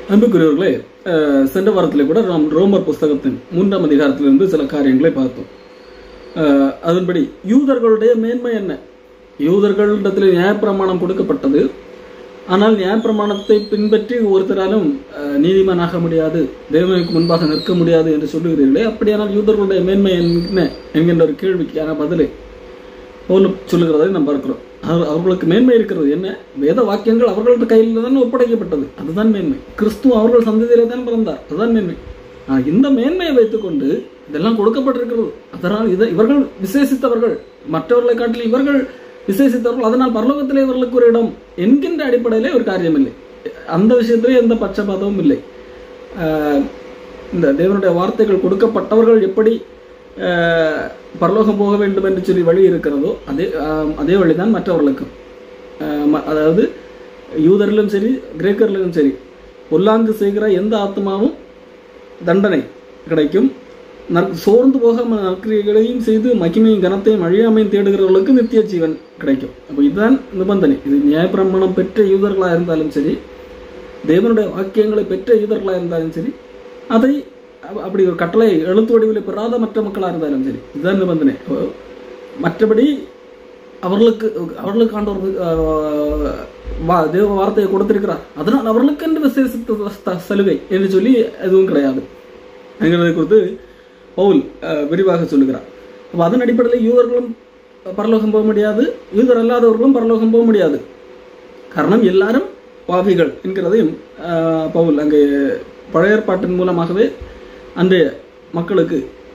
அன்புக்குரியவர்களே, சென்ற வாரத்திலே கூட நாம் ரோமர் புஸ்தகத்தின் 3ஆம் அதிகாரத்திலிருந்து சில காரியங்களை பார்த்தோம். அதன்படி யூதர்களுடைய மேன்மை என்ன? யூதர்களிடத்தில் நியாயப்பிரமாணம் கொடுக்கப்பட்டது. ஆனால் நியாயப்பிரமாணத்தை பின்பற்றி ஒருத்தராலும் நீதிமானாக முடியாது, தேவனுக்கு முன்பாக நிற்க முடியாது என்று சொல்லுகிறீர்களே, அப்படியானால் யூதர்களுடைய மேன்மை என்ன என்கின்ற ஒரு கேள்விக்கான பதிலை சொல்லுகிறதை நாம் பார்க்கிறோம். அவர்களுக்கு மேன்மை இருக்கிறது என்ன? வேத வாக்கியங்கள் அவர்களது கையில் தான் ஒப்படைக்கப்பட்டது, அதுதான் மேன்மை. கிறிஸ்துவ அவர்கள் சந்ததியிலே தான் பிறந்தார், அதுதான் மேன்மை. இந்த மேன்மையை வைத்துக்கொண்டு இதெல்லாம் கொடுக்கப்பட்டிருக்கிறது, அதனால் இவர்கள் விசேஷித்தவர்கள், மற்றவர்களை காட்டில் இவர்கள் விசேஷித்தவர்கள், அதனால் பரலோகத்திலே இவர்களுக்கு ஒரு இடம் என்கின்ற அடிப்படையிலே ஒரு காரியம் இல்லை. அந்த விஷயத்திலே எந்த பட்சபாதமும் இல்லை. இந்த தேவனுடைய வார்த்தைகள் கொடுக்கப்பட்டவர்கள் எப்படி பரலோகம் போக வேண்டும் என்று சொல்லி வழி இருக்கிறதோ அதே வழிதான் மற்றவர்களுக்கும். அதாவது யூதரிலும் சரி கிரேக்கரிலும் சரி, பொல்லாங்கு செய்கிற எந்த ஆத்மாவும் தண்டனை கிடைக்கும். சோர்ந்து போக நற்கிரியைகளையும் செய்து மகிமையும் கனத்தையும் அழியாமையும் தேடுகிறவர்களுக்கு நித்திய ஜீவன் கிடைக்கும். அப்போ இதுதான் நிபந்தனை. இது நியாயப்பிரமாணம் பெற்ற யூதர்களாக இருந்தாலும் சரி, தேவனுடைய வாக்கியங்களை பெற்ற யூதர்களாக இருந்தாலும் சரி, அதை அப்படி ஒரு கட்டளை எழுத்து வடிவில் பெறாத மற்ற மக்களாக இருந்தாலும் சரி, இதுதான் நிபந்தனை. மற்றபடி அவர்களுக்கு ஆண்டவர் தேவ வார்த்தையை கொடுத்திருக்கிறார், அதனால் அவர்களுக்கு என்று விசேஷ சலுகை என்று சொல்லி எதுவும் கிடையாது என்கிறதை குறித்து பவுல் விரிவாக சொல்லுகிறார். அப்போ அதன் அடிப்படையில் யூதர்களும் பரலோகம் போக முடியாது, யூதர் அல்லாதவர்களும் பரலோகம் போக முடியாது. காரணம் எல்லாரும் பாவிகள் என்கிறதையும் பவுல் அங்கே பழைய ஏற்பாட்டின் மூலமாகவே அன்றைய மக்களுக்கு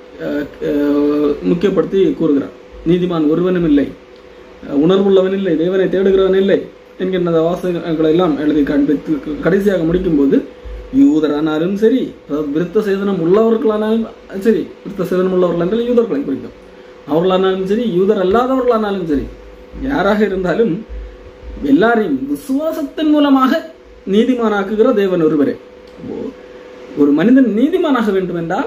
முக்கியப்படுத்தி கூறுகிறார். நீதிமான் ஒருவனும் இல்லை, உணர்வுள்ளவன் இல்லை, தேவனை தேடுகிறவன் இல்லை என்கின்ற வாசகங்களை எல்லாம் எழுதி காண்பித்து கடைசியாக முடிக்கும் போது யூதரானாலும் சரி, அதாவது விருத்த சேதனம் உள்ளவர்களானாலும் சரி, விருத்த சேதனம் உள்ளவர்கள் என்றால் யூதர்களை குறிக்கும், அவர்களானாலும் சரி, யூதர் அல்லாதவர்களானாலும் சரி, யாராக இருந்தாலும் எல்லாரையும் விசுவாசத்தின் மூலமாக நீதிமானாக்குகிற தேவன் ஒருவரே. ஒரு மனிதன் நீதிமானாக வேண்டும் என்றால்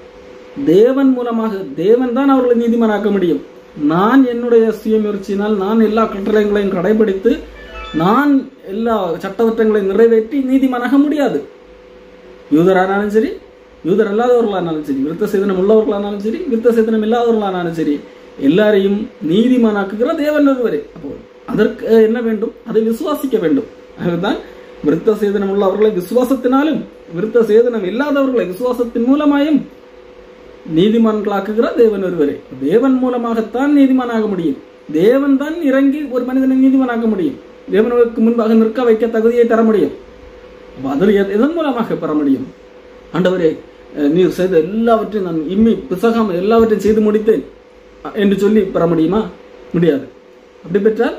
தேவன் மூலமாக, தேவன் தான் அவர்களை நீதிமானாக்க முடியும். நான் என்னுடைய சுயமுயற்சியினால் நான் எல்லா கட்டளைகளையும் கடைபிடித்து நான் எல்லா சட்டவட்டங்களையும் நிறைவேற்றி நீதிமானாக முடியாது. யூதரானாலும் சரி, யூதர் அல்லாதவர்களானாலும் சரி, விருத்த சேதனம் உள்ளவர்களானாலும் சரி, விருத்த சேதனம் இல்லாதவர்களானாலும் சரி, எல்லாரையும் நீதிமானாக்குகிற தேவன் ஒருவரே. அப்போ அதற்கு என்ன வேண்டும்? அதை விசுவாசிக்க வேண்டும். அதுதான் விருத்த சேதனம் உள்ளவர்களை விசுவாசத்தினாலும், விருத்த சேதனம் இல்லாதவர்களை விசுவாசத்தின் மூலமாயும் நீதிமான்களாக்குகிற தேவன் ஒருவரே. தேவன் மூலமாகத்தான் நீதிமானாக முடியும். தேவன் தான் இறங்கி ஒரு மனிதனை நீதிமானாக்க முடியும், தேவனுக்கு முன்பாக நிற்க வைக்க தகுதியை தர முடியும். அதில் எதன் மூலமாக பெற முடியும்? ஆண்டவரே, நீர் செய்த எல்லாவற்றையும் நான் இம்மி பிசகாமல் எல்லாவற்றையும் செய்து முடித்தேன் என்று சொல்லி பெற முடியுமா? முடியாது. அப்படி பெற்றால்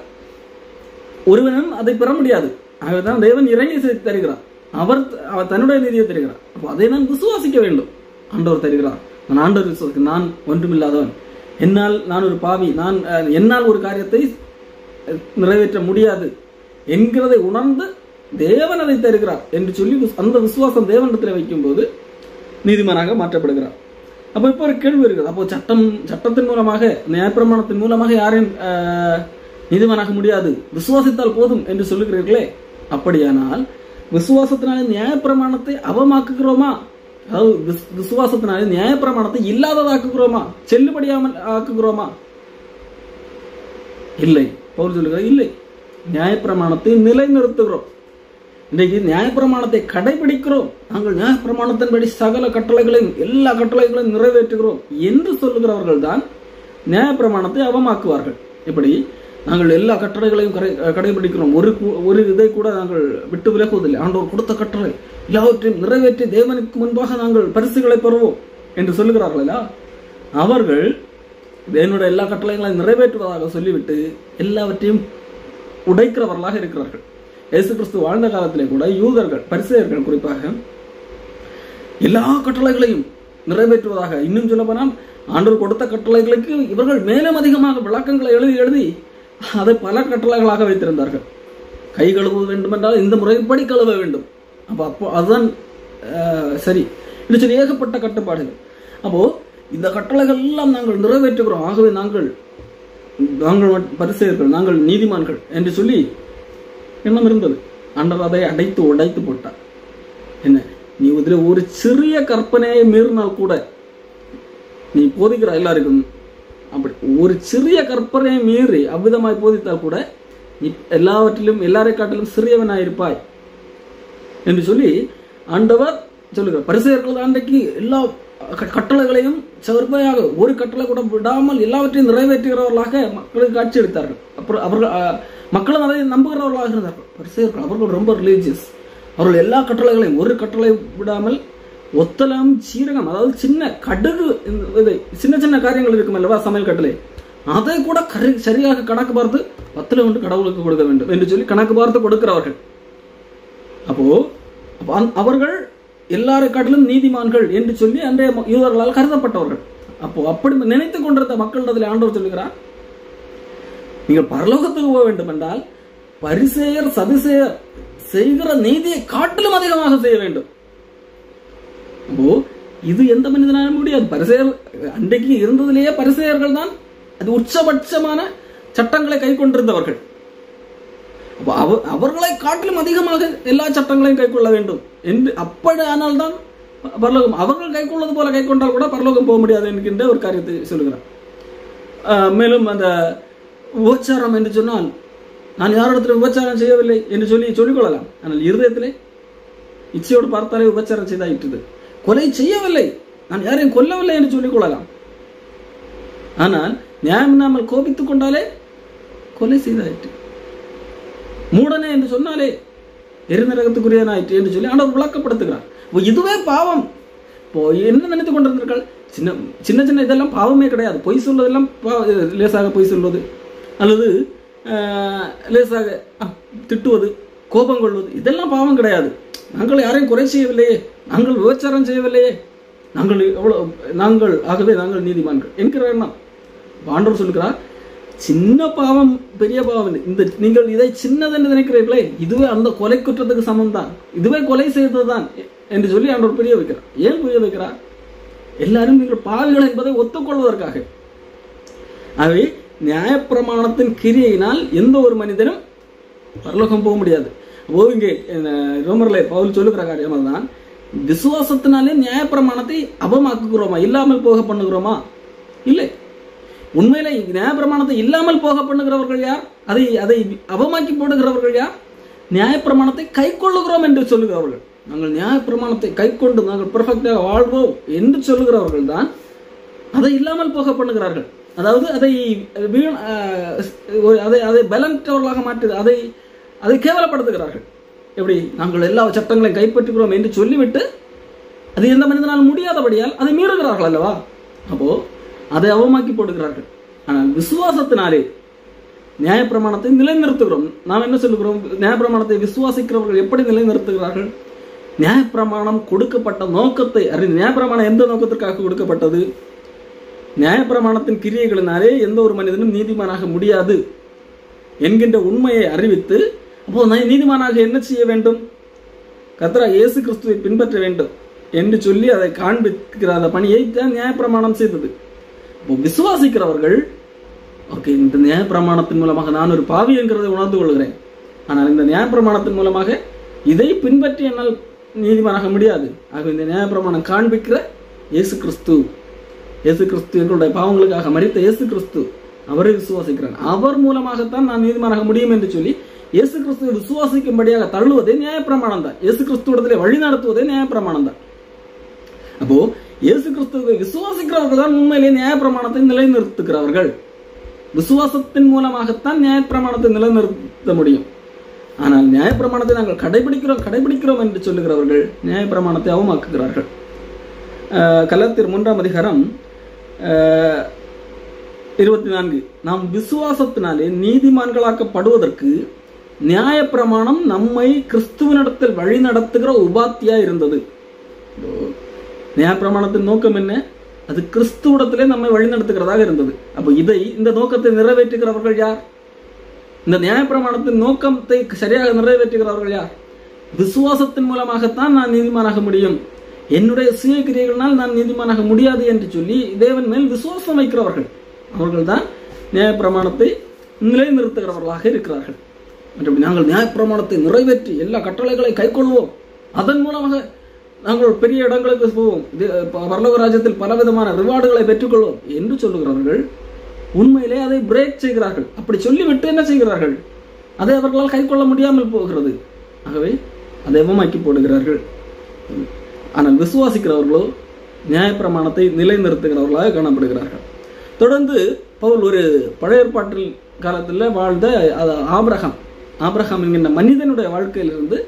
ஒருவனும் அதை பெற முடியாது. ஆகவேதான் தேவன் இறங்கி தருகிறார், அவர் தன்னுடைய நீதியை தருகிறார். அப்போ அதை நான் விசுவாசிக்க வேண்டும். ஆண்டவர் தருகிறார், நான் ஆண்டவர் விசுவாசிக்க, நான் ஒன்றுமில்லாதவன், நான் ஒரு பாவி, என்னால் ஒரு காரியத்தை நிறைவேற்ற முடியாது என்கிறதை உணர்ந்து தேவன் அதை தருகிறார் என்று சொல்லி அந்த விசுவாசம் தேவனிடத்தில் வைக்கும் போது நீதிமானாக மாற்றப்படுகிறார். அப்போ இப்போ ஒரு கேள்வி இருக்குது. அப்போ சட்டத்தின் மூலமாக, நியாயப்பிரமாணத்தின் மூலமாக யாரையும் நீதிமானாக முடியாது, விசுவாசித்தால் போதும் என்று சொல்லுகிறீர்களே, அப்படியானால் விசுவாசத்தினாலே நியாயப்பிரமாணத்தை அவமாக்குகிறோமா? அதாவது விசுவாசத்தினாலே நியாயப்பிரமாணத்தை இல்லாததாக்குகிறோமா, செல்லுபடியாமல் ஆக்குகிறோமா? இல்லை. பவுல் சொல்லுகிறார், இல்லை, நியாயப்பிரமாணத்தை நிலைநிறுத்துகிறோம். இன்றைக்கு நியாயப்பிரமாணத்தை கடைபிடிக்கிறோம், நாங்கள் நியாயப்பிரமாணத்தின்படி சகல கட்டளைகளையும் எல்லா கட்டளைகளையும் நிறைவேற்றுகிறோம் என்று சொல்லுகிறவர்கள் தான் நியாயப்பிரமாணத்தை அவமாக்குவார்கள். இப்படி நாங்கள் எல்லா கட்டளைகளையும் கடைபிடிக்கிறோம், ஒரு இதை கூட நாங்கள் விட்டு விலகுவதில்லை, ஆண்டவர் கொடுத்த கட்டளை எல்லாவற்றையும் நிறைவேற்றி தேவனுக்கு முன்பாக நாங்கள் பரிசுகளை பெறுவோம் என்று சொல்லுகிறார்களா, அவர்கள் தேவனுடைய எல்லா கட்டளைகளையும் நிறைவேற்றுவதாக சொல்லிவிட்டு எல்லாவற்றையும் உடைக்கிறவர்களாக இருக்கிறார்கள். இயேசு கிறிஸ்து வாழ்ந்த காலத்திலே கூட யூதர்கள், பரிசேயர்கள் குறிப்பாக எல்லா கட்டளைகளையும் நிறைவேற்றுவதாக, இன்னும் சொல்ல போனால் ஆண்டவர் கொடுத்த கட்டளைகளுக்கு இவர்கள் மேலும் அதிகமாக விளக்கங்களை எழுதி அதை பல கட்டளைகளாக வைத்திருந்தார்கள். கை கழுவ வேண்டும் என்றால் இந்த முறைப்படி கழுவ வேண்டும், அப்போ அதுதான் சரி என்று சொல்லி ஏகப்பட்ட கட்டுப்பாடுகள். அப்போ இந்த கட்டளைகள் எல்லாம் நாங்கள் நிறைவேற்றுகிறோம், ஆகவே நாங்கள் பரிசேயர்கள், நாங்கள் நீதிமான்கள் என்று சொல்லி எண்ணம் இருந்தது. ஆண்டவர் அதை அடைத்து உடைத்து போட்டார். என்ன, நீ இதில் ஒரு சிறிய கற்பனையை மீறினால் கூட, நீ போதிக்கிற எல்லாருக்கும் அப்படி ஒரு சிறிய கற்பனையை மீறி அவ்விதமாய் போதித்தால் கூட நீ எல்லாவற்றிலும் எல்லாரை காட்டிலும் சிறியவனாயிருப்பாய் என்று சொல்லி ஆண்டவர் சொல்லுகிறார். பரிசேயர்கள் அன்றைக்கு எல்லா கட்டளைகளையும் செவ்வாயாக ஒரு கட்டளை கூட விடாமல் எல்லாவற்றையும் நிறைவேற்றுகிறவர்களாக மக்களுக்கு காட்சி அளித்தார்கள். அப்புறம் அவர்கள் மக்களும் அதை நம்புகிறவர்களாக இருந்தார்கள். பரிசேயர்கள் அவர்கள் ரொம்ப ரிலீஜியஸ். அவர்கள் எல்லா கட்டளைகளையும் ஒரு கட்டளை விடாமல் ஒத்தலம் சீரகம், அதாவது சின்ன கடுகு, சின்ன சின்ன காரியங்கள் இருக்கும் அல்லவா சமையல் கட்டளை, அதை கூட சரியாக கணக்கு பார்த்து 10 ஒன்று கடவுளுக்கு கொடுக்க வேண்டும் என்று சொல்லி கணக்கு பார்த்து கொடுக்கிறவர்கள். அப்போ அவர்கள் எல்லாரை காட்டிலும் நீதிமான்கள் என்று சொல்லி அன்றைய யூதர்களால் கருதப்பட்டவர்கள். அப்போ அப்படி நினைத்துக் கொண்டிருந்த மக்களிடத்தில் ஆண்டவர் சொல்லுகிறார், நீங்கள் பரலோகத்துக்கு போக வேண்டும் என்றால் பரிசேயர் சதுசேயர் செய்கிற நீதியை காட்டிலும் அதிகமாக செய்ய வேண்டும். அப்போ இது எந்த மனிதனாலும் முடியாது. பரிசேயர் அன்றைக்கு இருந்ததிலேயே பரிசேயர்கள் தான் அது உச்சபட்சமான சட்டங்களை கை கொண்டிருந்தவர்கள். அவர்களை காட்டிலும் அதிகமாக எல்லா சட்டங்களையும் கை கொள்ள வேண்டும் என்று அப்படி ஆனால் தான் பரலோகம். அவர்கள் கை கொள்வது போல கை கொண்டால் கூட பரலோகம் போக முடியாது என்கின்ற ஒரு காரியத்தை சொல்லுகிறார். மேலும் அந்த உபச்சாரம் என்று சொன்னால், நான் யாரிடத்தில் உபச்சாரம் செய்யவில்லை என்று சொல்லிக்கொள்ளலாம். ஆனால் இருதயத்திலே இச்சையோடு பார்த்தாலே உபச்சாரம் செய்தாயிற்று. கொலை செய்யவில்லை, நான் யாரையும் கொல்லவில்லை என்று சொல்லிக் கொள்ளலாம். ஆனால் நியாயம் இல்லாமல் கோபித்துக் கொண்டாலே கொலை செய்தாயிற்று. மூடனே என்று சொன்னாலே எரிநரகத்துக்குரியனாயிற்று என்று சொல்லி ஆண்டவர் விளக்கப்படுத்துகிறார். இதுவே பாவம். இப்போ என்ன நினைத்துக் கொண்டிருந்தீர்கள்? சின்ன சின்ன இதெல்லாம் பாவமே கிடையாது. பொய் சொல்வதெல்லாம் லேசாக பொய் சொல்வது, அல்லது லேசாக திட்டுவது, கோபம் கொள்வது, இதெல்லாம் பாவம் கிடையாது. நாங்கள் யாரையும் குறை செய்யவில்லையே, நாங்கள் விபச்சாரம் செய்யவில்லையே, ஆகவே நாங்கள் நீதிமான்கள் என்கிற எண்ணம். ஆண்டவர் சொல்லுகிறார், சின்ன பாவம் பெரிய பாவம், இந்த நீங்கள் இதை சின்னதென்று நினைக்கிறீர்களே, இதுவே அந்த கொலை குற்றத்துக்கு சமம் தான், இதுவே கொலை செய்ததுதான் என்று சொல்லி ஆண்டவர் புரிய வைக்கிறார். ஏன் புரிய வைக்கிறார்? எல்லாரும் நீங்கள் பாவிகள் என்பதை ஒத்துக்கொள்வதற்காக. ஆகவே நியாயப்பிரமாணத்தின் கிரியையினால் எந்த ஒரு மனிதனும் பரலோகம் போக முடியாது. இங்கே ரோமர்ல பவுல் சொல்லுகிற காரியம் தான், விசுவாசத்தினாலே நியாயப்பிரமாணத்தை அபமாக்குகிறோமா, இல்லாமல் போக பண்ணுகிறோமா? இல்லை. உண்மையில நியாயப்பிரமாணத்தை இல்லாமல் போக பண்ணுகிறவர்கள் யார்? அதை அபமாக்கி போடுகிறவர்கள் யார்? நியாயப்பிரமாணத்தை கை கொள்ளுகிறோம் என்று சொல்லுகிறவர்கள். நாங்கள் நியாயப்பிரமாணத்தை கை கொண்டு நாங்கள் பெர்ஃபெக்டாக வாழ்வோம் என்று சொல்லுகிறவர்கள் தான் அதை இல்லாமல் போக பண்ணுகிறார்கள். அதாவது அதை பலனற்றவர்களாக மாற்று, அதை கேவலப்படுத்துகிறார்கள். எப்படி? நாங்கள் எல்லா சட்டங்களையும் கைப்பற்றுகிறோம் என்று சொல்லிவிட்டு அது எந்த மனிதனால் முடியாதபடியால் அதை மீறுகிறார்கள் அல்லவா? அப்போ அதை அவமாக்கி போடுகிறார்கள். ஆனால் விசுவாசத்தினாலே நியாயப்பிரமாணத்தை நிலைநிறுத்துகிறோம். நாம் என்ன சொல்லுகிறோம்? நியாயப்பிரமாணத்தை விசுவாசிக்கிறவர்கள் எப்படி நிலைநிறுத்துகிறார்கள்? நியாயப்பிரமாணம் கொடுக்கப்பட்ட நோக்கத்தை அறிந்து, நியாயப்பிரமாணம் எந்த நோக்கத்திற்காக கொடுக்கப்பட்டது? நியாயப்பிரமாணத்தின் கிரியைகளினாலே எந்த ஒரு மனிதனும் நீதிமானாக முடியாது என்கின்ற உண்மையை அறிவித்து, அப்போ நீதிமானாக என்ன செய்ய வேண்டும்? கர்த்தராகிய இயேசு கிறிஸ்துவை பின்பற்ற வேண்டும் என்று சொல்லி அதை காண்பிக்கிற அந்த பணியை தான் நியாயப்பிரமாணம் செய்தது. விசுவாசிக்கிறவர்கள், ஓகே, இந்த நியாயப்பிரமாணத்தின் மூலமாக நான் ஒரு பாவி என்கிறதை உணர்ந்து கொள்கிறேன், ஆனால் இந்த நியாயப்பிரமாணத்தின் மூலமாக இதை பின்பற்றி என்னால் நீதிமானாக முடியாது. ஆக இந்த நியாயப்பிரமாணம் காண்பிக்கிற இயேசு கிறிஸ்து எங்களுடைய பாவங்களுக்காக மரித்த இயேசு கிறிஸ்து, அவரை விசுவாசிக்கிறான், அவர் மூலமாகத்தான் நான் நீதிமானாக முடியும் என்று சொல்லி இயேசு கிறிஸ்துவை விசுவாசிக்கும்படியாக தள்ளுவதே நியாயப்பிரமாணம் தான். இயேசு கிறிஸ்துவிடத்திலே வழி நடத்துவதே நியாயப்பிரமாணம் தான். அப்போ இயேசு கிறிஸ்துவை விசுவாசிக்கிறவர்கள் தான் உண்மையிலே நியாயப்பிரமாணத்தை நிலைநிறுத்துகிறவர்கள். விசுவாசத்தின் மூலமாகத்தான் நியாயப்பிரமாணத்தை நிலைநிறுத்த முடியும். ஆனால் நியாயப்பிரமாணத்தை நாங்கள் கடைபிடிக்கிறோம் என்று சொல்லுகிறவர்கள் நியாயப்பிரமாணத்தை அவமாக்குகிறார்கள். கலாத்தியர் 3ஆம் அதிகாரம் 24, நாம் விசுவாசத்தினாலே நீதிமான்களாக்கப்படுவதற்கு நியாயப்பிரமாணம் நம்மை கிறிஸ்துவனிடத்தில் வழி நடத்துகிற உபாத்தியா இருந்தது. நியாயப்பிரமாணத்தின் நோக்கம் என்ன? அது கிறிஸ்துவிடத்திலே நம்மை வழி நடத்துகிறதாக இருந்தது. அப்போ இந்த நோக்கத்தை நிறைவேற்றுகிறவர்கள் யார்? இந்த நியாயப்பிரமாணத்தின் நோக்கத்தை சரியாக நிறைவேற்றுகிறவர்கள் யார்? விசுவாசத்தின் மூலமாகத்தான் நான் நீதிமானாக முடியும், என்னுடைய சுய கிரியைகளால் நான் நீதிமானாக முடியாது என்று சொல்லி தேவன் மேல் விசுவாசம் வைக்கிறவர்கள், அவர்கள் தான் நியாயப்பிரமாணத்தை நிலைநிறுத்துகிறவர்களாக இருக்கிறார்கள். மற்றபடி நாங்கள் நியாயப்பிரமாணத்தை நிறைவேற்றி எல்லா கட்டளைகளை கைக்கொள்வோம், அதன் மூலமாக நாங்கள் பெரிய இடங்களுக்கு போவோம், பரலோக ராஜ்யத்தில் பலவிதமான ரிவார்டுகளை பெற்றுக்கொள்வோம் என்று சொல்லுகிறவர்கள் உண்மையிலே அதை பிரேக் செய்கிறார்கள். அப்படி சொல்லிவிட்டு என்ன செய்கிறார்கள்? அதை அவர்களால் கை கொள்ள முடியாமல் போகிறது. ஆகவே அதை எவமாக்கி போடுகிறார்கள். ஆனால் விசுவாசிக்கிறவர்களோ நியாயப்பிரமாணத்தை நிலைநிறுத்துகிறவர்களாக காணப்படுகிறார்கள். தொடர்ந்து பவுல் ஒரு பழைய ஏற்பாட்டில் காலத்தில் வாழ்ந்த ஆபிரகாம் என்கின்ற மனிதனுடைய வாழ்க்கையிலிருந்து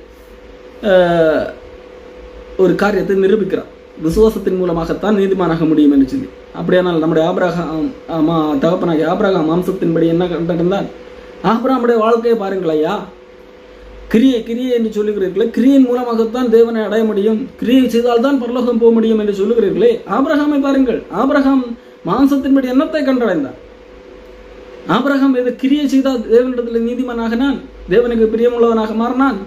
ஒரு காரியத்தை நிரூபிக்கிறார். விசுவாசத்தின் மூலமாகத்தான் நீதிமானாக முடியும் என்று சொல்லி. அப்படியானால் நம்முடைய தகப்பனாகிய ஆபிரகாம் மாம்சத்தின்படி என்ன கண்டிருந்தார்? ஆபிரகாமுடைய வாழ்க்கையை பாருங்கள் ஐயா. கிரியை என்று சொல்லுகிறீர்களே, கிரியின் மூலமாகத்தான் தேவனை அடைய முடியும், கிரியை செய்தால்தான் பரலோகம் போக முடியும் என்று சொல்லுகிறீர்களே. ஆபிரகாமை பாருங்கள். ஆபிரகாம் மாம்சத்தின்படி என்னத்தை கண்டடைந்தார்? ஆபிரகாம் எது கிரியை செய்தால் தேவனிடத்தில் நீதிமானாகினான், தேவனுக்கு பிரியமுள்ளவனாக மாறினான்.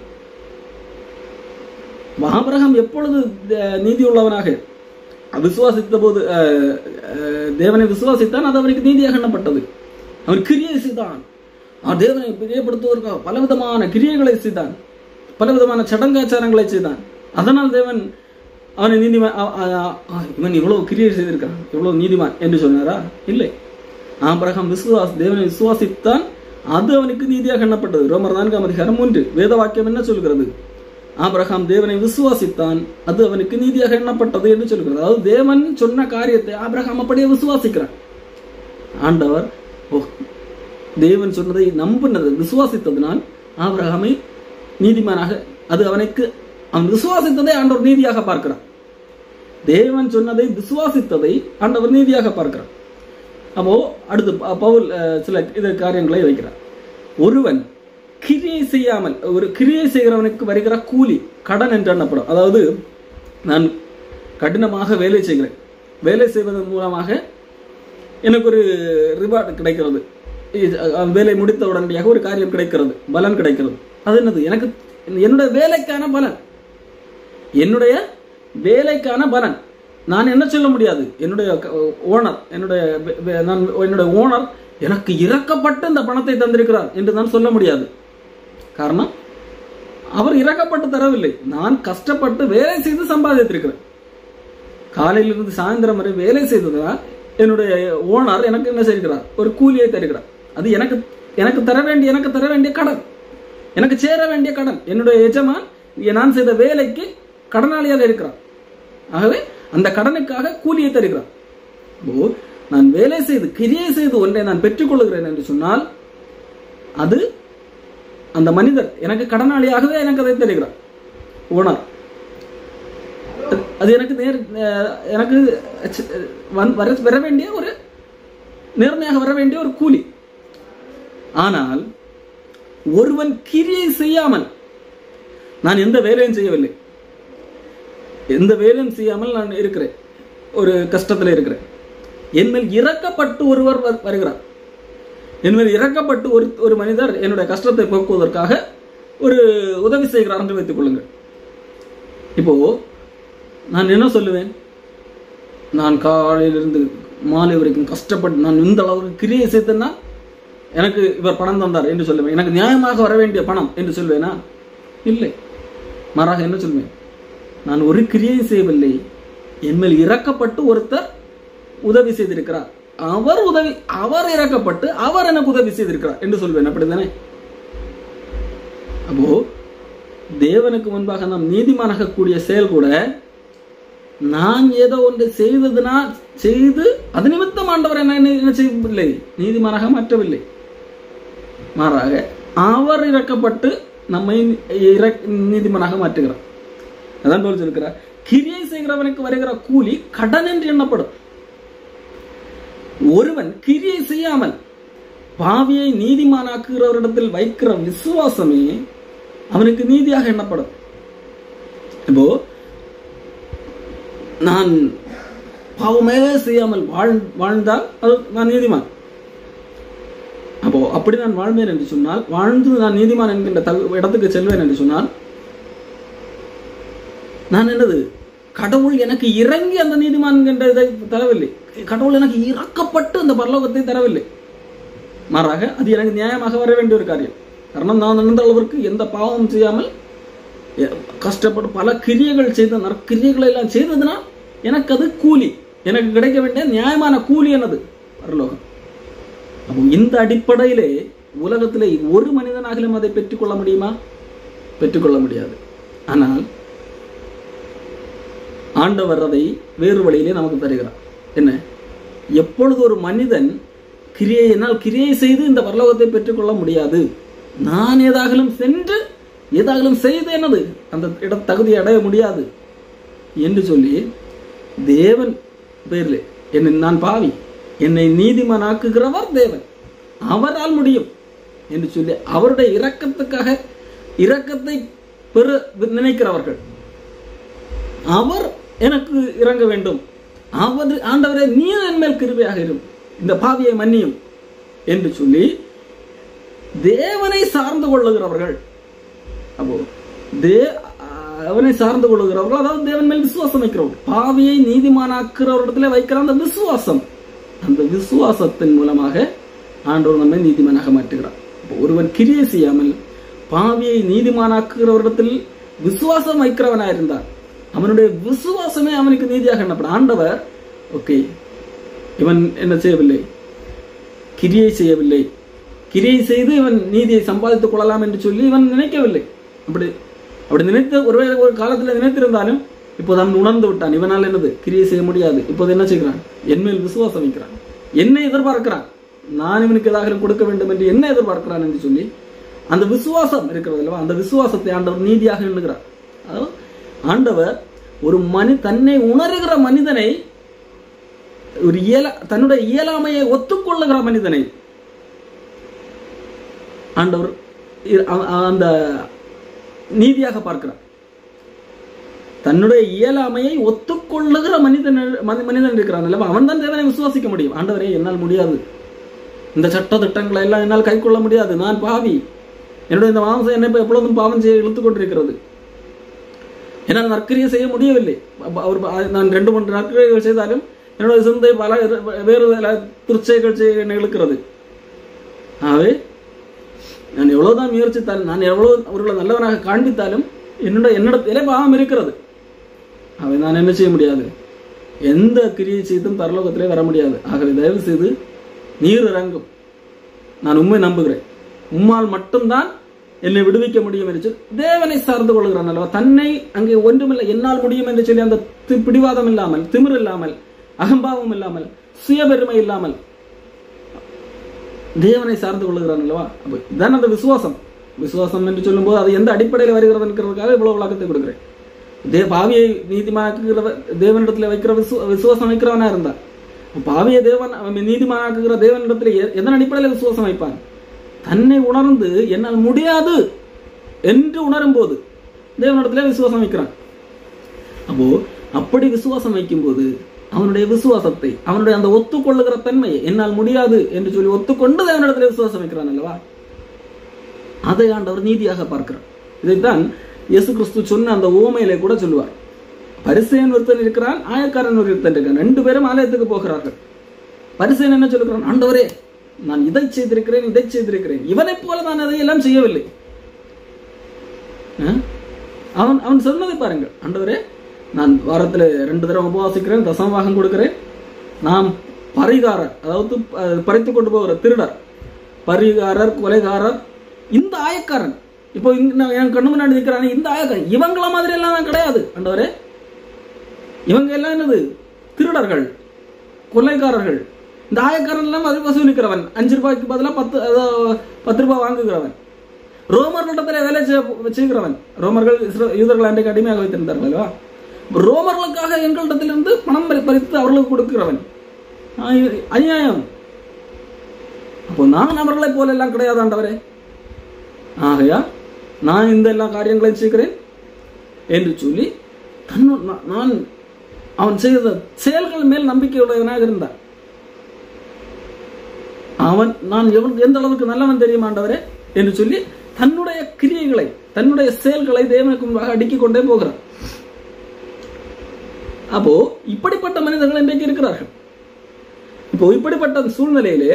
ஆபிரகாம் எப்பொழுது நீதி உள்ளவனாக விசுவாசித்த போது தேவனை விசுவாசித்தான், அது அவனுக்கு நீதியாக எண்ணப்பட்டது. அவன் கிரியை செய்தான், தேவனை பிரியப்படுத்துவதற்காக பலவிதமான கிரியைகளை செய்தான், பலவிதமான சடங்காச்சாரங்களை செய்தான். அதனால் தேவன் அவனை நீதிமான், இவன் இவ்வளவு கிரியை செய்திருக்கான், இவ்வளவு நீதிமான் என்று சொன்னாரா? இல்லை. ஆபிரகாம் தேவனை விசுவாசித்தான், அது அவனுக்கு நீதியாக எண்ணப்பட்டது. ரோமர் 4:3 வேத வாக்கியம் என்ன சொல்கிறது? ஆபிரகாம் தேவனை விசுவாசித்தான், அது அவனுக்கு நீதியாக எண்ணப்பட்டது என்று சொல்கிறது. அதாவது தேவன் சொன்ன காரியத்தை ஆபிரகாம் அப்படியே விசுவாசிக்கிறான். ஆண்டவர் தேவன் சொன்னதை நம்பினது விசுவாசித்ததனால் ஆபிரகாமை நீதிமானாக, அது அவன் விசுவாசித்ததை ஆண்டவர் நீதியாக பார்க்கிறார். தேவன் சொன்னதை விசுவாசித்ததை ஆண்டவர் நீதியாக பார்க்கிறார். அப்போ அடுத்து பவுல் சில காரியங்களை வைக்கிறார். ஒருவன் கிரியை செய்யாமல், ஒரு கிரியை செய்கிறவனுக்கு வருகிற கூலி கடன் என்று எண்ணப்படும். அதாவது நான் கடினமாக வேலை செய்கிறேன், வேலை செய்வதன் மூலமாக எனக்கு ஒரு ரிவார்டு கிடைக்கிறது, வேலை முடித்த உடனடியாக ஒரு காரியம் கிடைக்கிறது, பலன் கிடைக்கிறது. அது என்னது? எனக்கு என்னுடைய வேலைக்கான பலன், என்னுடைய வேலைக்கான பலன். நான் என்ன சொல்ல முடியாது? என்னுடைய ஓனர் எனக்கு இறக்கப்பட்டு இந்த பணத்தை தந்திருக்கிறார் என்று நான் சொல்ல முடியாது. காரணம், அவர் இறக்கப்பட்டு தரவில்லை, நான் கஷ்டப்பட்டு வேலை செய்து சம்பாதித்திருக்கிறேன். காலையிலிருந்து சாயந்தரம் வரை வேலை செய்ததுனால் என்னுடைய ஓனர் எனக்கு என்ன செய்கிறார்? ஒரு கூலியை தருகிறார். அது எனக்கு தர வேண்டிய கடன், எனக்கு சேர வேண்டிய கடன். என்னுடைய எஜமான் நான் செய்த வேலைக்கு கடனாளியாக இருக்கிறார். ஆகவே அந்த கடனுக்காக கூலியை தருகிறார். நான் வேலை செய்து கிரியை செய்து ஒன்றை நான் பெற்றுக்கொள்கிறேன் என்று சொன்னால் அது அந்த மனிதர் எனக்கு கடனாளியாகவே எனக்கு அதை தருகிறார், ஓனர். அது எனக்கு வர வேண்டிய ஒரு நேர்மையாக வர வேண்டிய ஒரு கூலி. ஆனால் ஒருவன் கிரியை செய்யாமல், நான் எந்த வேலையும் செய்யவில்லை, எந்த வேலையும் செய்யாமல் நான் இருக்கிறேன், ஒரு கஷ்டத்தில் இருக்கிறேன், என்மேல் இறக்கப்பட்டு ஒருவர் வருகிறார், என்மேல் இறக்கப்பட்டு ஒரு மனிதர் என்னுடைய கஷ்டத்தை போக்குவதற்காக ஒரு உதவி செய்கிறார் என்று வைத்துக் கொள்ளுங்கள். இப்போ நான் என்ன சொல்லுவேன்? நான் காலையிலிருந்து மாலை வரைக்கும் கஷ்டப்பட்டு நான் இந்த அளவுக்கு கிரியை செய்தேன்னா எனக்கு இவர் பணம் தந்தார் என்று சொல்லுவேன், எனக்கு நியாயமாக வர வேண்டிய பணம் என்று சொல்வேனா? இல்லை. மாறாக என்ன சொல்வேன்? நான் ஒரு கிரியை செய்யவில்லை, என்மேல் இறக்கப்பட்டு ஒருத்தர் உதவி செய்திருக்கிறார், அவர் இறக்கப்பட்டு அவர் எனக்கு உதவி செய்திருக்கிறார் என்று சொல்வேன். அப்படித்தானே? அப்போ தேவனுக்கு முன்பாக நாம் நீதிமானாக கூடிய செயல் கூட நான் ஏதோ ஒன்று செய்து அது நிமித்தம் ஆண்டவர் என்ன செய்யவில்லை, நீதிமானாக மாற்றவில்லை. மாறாக அவர் இறக்கப்பட்டு நம்மை நீதிமானாக மாற்றுகிறார். அதான் போல் சொல்கிறார், கிரியை செய்கிறவனுக்கு வருகிற கூலி கடன் என்று எண்ணப்படும். ஒருவன் கிரியை செய்யாமல் பாவியை நீதிமானாக்குகிறவரிடத்தில் வைக்கிற விசுவாசமே அவனுக்கு நீதியாக எண்ணப்படும். இப்போ நான் பாவமே செய்யாமல் வாழ்ந்தால் அது நான் நீதிமான். அப்போ அப்படி நான் வாழ்வேன் என்று சொன்னால், வாழ்ந்து நான் நீதிமான் என்கின்ற இடத்துக்கு செல்வேன் என்று சொன்னால், நான் என்னது? கடவுள் எனக்கு இறங்கி அந்த நீதிமான் என்கின்ற இதை தரவில்லை, கடவுள் எனக்கு இறக்கப்பட்டு அந்த பரலோகத்தை தரவில்லை. மாறாக அது எனக்கு நியாயமாக வர வேண்டிய ஒரு காரியம். காரணம், நான் அந்த அளவிற்கு எந்த பாவமும் செய்யாமல் கஷ்டப்பட்டு பல கிரியைகள் செய்த நற்கிரியைகளை எல்லாம் செய்ததுன்னா எனக்கு அது கூலி, எனக்கு கிடைக்க வேண்டிய நியாயமான கூலி என்னது பரலோகம். அப்போ இந்த அடிப்படையிலே உலகத்திலே ஒரு மனிதனாகிலும் அதை பெற்றுக்கொள்ள முடியுமா? பெற்றுக்கொள்ள முடியாது. ஆனால் ஆண்டவர் அதை வேறு வழியிலே நமக்கு தருகிறார். என்ன? எப்பொழுது ஒரு மனிதன் என்னால் கிரியை செய்து இந்த பரலோகத்தை பெற்றுக்கொள்ள முடியாது, நான் ஏதாகலும் சென்று ஏதாகலும் செய்து என்னது அந்த தகுதியை அடைய முடியாது என்று சொல்லி தேவன் பேரில் என்னை நான் பாவி, என்னை நீதிமானாக்குகிறவர் தேவன், அவரால் முடியும் என்று சொல்லி அவருடைய இரக்கத்துக்காக இரக்கத்தை பெற நினைக்கிறவர்கள், அவர் எனக்கு இறங்க வேண்டும், ஆண்டவரே நீ என் மேல் கிருபையாக இரும், இந்த பாவியை மன்னியும் என்று சொல்லி தேவனை சார்ந்து கொள்ளுகிறவர்கள். அப்போ அவனை சார்ந்து கொள்ளுகிறவர்கள், அதாவது தேவன் மேல் விசுவாசம் வைக்கிறவர்கள், பாவியை நீதிமானாக்குறவரிடத்துல வைக்கிற அந்த விசுவாசம், அந்த விசுவாசத்தின் மூலமாக ஆண்டவர் நம்மை நீதிமானாக மாற்றுகிறார். ஒருவன் கிரியை செய்யாமல் பாவியை நீதிமானாக்குகிறவரிடத்தில் விசுவாசம் வைக்கிறவனாயிருந்தார், அவனுடைய விசுவாசமே அவனுக்கு நீதியாக எண்ணப்படும். ஆண்டவர் ஓகே, இவன் என்ன செய்யவில்லை, கிரியை செய்யவில்லை, கிரியை செய்து இவன் நீதியை சம்பாதித்துக் கொள்ளலாம் என்று சொல்லி இவன் நினைக்கவில்லை. அப்படி நினைத்த ஒரு காலத்தில் நினைத்திருந்தாலும் இப்போது அவன் உணர்ந்து விட்டான், இவனால் என்னது கிரியை செய்ய முடியாது. இப்போது என்ன செய்கிறான்? என் மேல் விசுவாசம் வைக்கிறான், என்னை எதிர்பார்க்கிறான், நான் இவனுக்கு ஏதாவது கொடுக்க வேண்டும் என்று என்ன எதிர்பார்க்கிறான் என்று சொல்லி அந்த விசுவாசம் இருக்கிறது அல்லவா, அந்த விசுவாசத்தை ஆண்டவர் நீதியாக எண்ணுகிறார். அதாவது ஆண்டவர் ஒரு தன்னை உணர்கிற மனிதனை, ஒரு தன்னுடைய இயலாமையை ஒத்துக்கொள்ளுகிற மனிதனை ஆண்டவர் அந்த நீதியாக பார்க்கிறார். தன்னுடைய இயலாமையை ஒத்துக்கொள்ளுகிற மனிதன் இருக்கிறான் அல்லவா, அவன் தான் தேவனை விசுவாசிக்க முடியும். ஆண்டவரே என்னால் முடியாது, இந்த சட்ட திட்டங்களை எல்லாம் என்னால் கை கொள்ள முடியாது, நான் பாவி, என்னுடைய இந்த மாம்சம் என்னை எப்பொழுதும் பாவம் செய்ய இழுத்துக் கொண்டிருக்கிறது, என்னால் நற்கிரியை செய்ய முடியவில்லை. நான் 2-3 நற்கிரியைகள் செய்தாலும் என்னுடைய சிந்தை பல வேறு துர்ச்சைகள் செய்ய இழுக்கிறது. ஆகவே நான் எவ்வளவுதான் முயற்சித்தாலும், நான் எவ்வளவு அவர்களை நல்லவனாக காண்பித்தாலும் என்னிடத்திலே பாவம் இருக்கிறது. அவை நான் என்ன செய்ய முடியாது, எந்த கிரியை செய்தும் பரலோகத்திலே வர முடியாது. ஆகவே தயவு செய்து நீர் இறங்கும், நான் உண்மை நம்புகிறேன், உம்மால் மட்டும்தான் என்னை விடுவிக்க முடியும் என்று சொல்லி தேவனை சார்ந்து கொள்கிறான் அல்லவா. தன்னை அங்கே ஒன்றுமில்லை, என்னால் முடியும் என்று சொல்லி அந்த பிடிவாதம் இல்லாமல், திமிர் இல்லாமல், அகம்பாவம் இல்லாமல், சுயபெருமை இல்லாமல் தேவனை சார்ந்து கொள்ளுகிறான் அல்லவா. அப்போ இதுதான் அந்த விசுவாசம். விசுவாசம் என்று சொல்லும் போது அது எந்த அடிப்படையில் வருகிறது என்கிறதுக்காக இவ்வளவு விளக்கத்தை கொடுக்கிறேன். பாவியை நீதிமாக்குகிற தேவனிடத்தில் வைக்கிற விசுவாசம் வைக்கிறவனா இருந்தார், பாவியை நீதிமாக்குகிற தேவனிடத்தில் எதன் அடிப்படையில் விசுவாசம் வைப்பான்? தன்னை உணர்ந்து என்னால் முடியாது என்று உணரும் போது தேவனிடத்திலே விசுவாசம் வைக்கிறான். அப்போ அப்படி விசுவாசம் வைக்கும் போது அவனுடைய விசுவாசத்தை, அவனுடைய அந்த ஒத்துக்கொள்ளுகிற தன்மையை, என்னால் முடியாது என்று சொல்லி ஒத்துக்கொண்டு தேவனிடத்திலே விசுவாசம் வைக்கிறான் அல்லவா, அதை ஆண்டவர் நீதியாக பார்க்கிறார். இதைத்தான் இயேசு கிறிஸ்து சொன்ன அந்த உவமையிலே கூட சொல்லுவார். பரிசேயன் ஒருத்தன் இருக்கிறான், ஆயக்காரன் ஒருத்தன் இருக்கான், 2 பேரும் ஆலயத்துக்கு போகிறார்கள். பரிசேயன் என்ன சொல்லுகிறான்? ஆண்டவரே நான் இதை செய்திருக்கிறேன், இதை செய்திருக்கிறேன், இவனை போல நான் அதையெல்லாம் செய்யவில்லை. அவன் சொன்னதை பாருங்கள், ஆண்டவரே நான் வாரத்தில் 2 தடவை உபவாசிக்கிறேன், தசமபாகம் கொடுக்கிறேன், நாம் பரிகாரர், அதாவது பறித்து கொண்டு போகிற திருடர், பரிகாரர், கொலைகாரர், இந்த ஆயக்காரன் இப்போ என் கண்ணு முன்னாடி நிற்கிறானே இந்த ஆயக்காரன், இவங்கள மாதிரி எல்லாம் நான் கிடையாது ஆண்டவரே. இவங்க எல்லாம் என்னது? திருடர்கள், கொலைகாரர்கள். இந்த ஆயக்காரன் எல்லாம் அது வசூலிக்கிறவன், 5 ரூபாய்க்கு பதிலாக 10 ரூபாய் வாங்குகிறவன், ரோமர்களிடத்தில் வேலை செய்கிறவன். ரோமர்கள் யூதர்கள் அன்றைக்கு அடிமையாக வைத்திருந்தார்கள் அல்லவா, ரோமர்களுக்காக எங்களிடத்திலிருந்து பணம் பறித்து அவர்களுக்கு கொடுக்கிறவன். அநியாயம். அப்போ நான் அவர்களை போல எல்லாம் கிடையாது ஆண்டவரே, ஆகையா நான் இந்த எல்லா காரியங்களையும் செய்கிறேன் என்று சொல்லி நான் அவன் செய்த செயல்கள் மேல் நம்பிக்கையுடையவனாக இருந்தான். நான் எந்த அளவுக்கு நல்லவன் தெரியும் ஆண்டவரே என்று சொல்லி தன்னுடைய கிரியைகளை, தன்னுடைய செயல்களை தேவனுக்கு முன்பாக அடுக்கிக் கொண்டே போகிறார். அப்போ இப்படிப்பட்ட மனிதர்கள் இன்றைக்கு இருக்கிறார்கள். இப்போ இப்படிப்பட்ட சூழ்நிலையிலே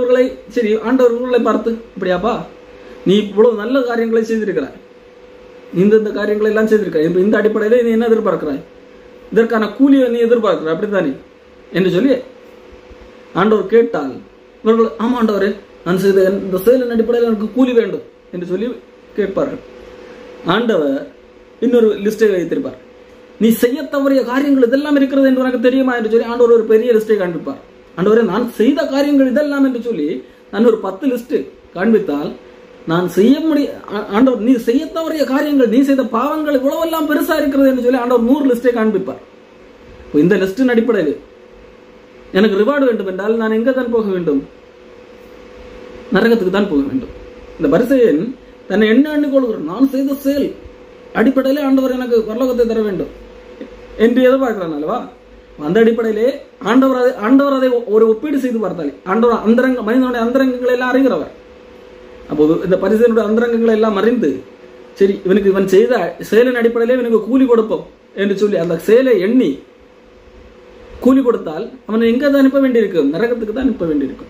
ஆண்டவர்களை பார்த்து, இப்படியாப்பா நீ இவ்வளவு நல்ல காரியங்களை செய்திருக்கிறாய், இந்த காரியங்களை எல்லாம் செய்திருக்காய், இந்த அடிப்படையில் நீ என்ன எதிர்பார்க்கிறாய், இதற்கான கூலியை நீ எதிர்பார்க்கிறாய் அப்படித்தானே என்று சொல்லி ஆண்டவர் கேட்டால் இவர்கள் ஆமா ஆண்டவரே நான் செய்த இந்த செயலின் அடிப்படையில் எனக்கு கூலி வேண்டும் என்று சொல்லி கேட்பார்கள். ஆண்டவர் இன்னொரு லிஸ்டை வைத்திருப்பார். நீ செய்ய தவறிய காரியங்கள் இதெல்லாம் இருக்கிறது என்று எனக்கு தெரியுமா என்று சொல்லி ஆண்டவர் ஒரு பெரிய லிஸ்டை காண்பிப்பார். ஆண்டவரே நான் செய்த காரியங்கள் இதெல்லாம் என்று சொல்லி நான் ஒரு 10 லிஸ்ட் காண்பித்தால் நான் செய்ய ஆண்டவர் நீ செய்ய தவறிய காரியங்கள், நீ செய்த பாவங்கள் இவ்வளவெல்லாம் பெருசா இருக்கிறது என்று சொல்லி ஆண்டவர் 100 லிஸ்டை காண்பிப்பார். இந்த லிஸ்டின் அடிப்படையில் எனக்கு ரிவார்டு வேண்டும் என்றால் நான் எங்க தான் போக வேண்டும்? நரகத்துக்கு தான் போக வேண்டும். இந்த பரிசேயன் தன்னை எண்ணி கொள்கிறான், நான் செய்த செயல் அடிப்படையிலே ஆண்டவர் எனக்கு பரலோகத்தை தர வேண்டும் என்று எதிர்பார்க்கிறான் அல்லவா? அந்த அடிப்படையிலே ஆண்டவர் அதை ஒரு ஒப்பீடு செய்து பார்த்தாலே ஆண்டவர் மனிதனுடைய அந்தரங்கங்களை எல்லாம் அறிகிறவர். அப்போது இந்த பரிசேயனுடைய அந்தரங்கங்களை எல்லாம் அறிந்து சரி இவன் செய்த செயலின் அடிப்படையிலே இவனுக்கு கூலி கொடுப்போம் என்று சொல்லி அந்த செயலை எண்ணி கூலி கொடுத்தால் அவனை எங்க தான் அனுப்ப வேண்டியிருக்கும்? நரகத்துக்கு தான் அனுப்ப வேண்டியிருக்கும்.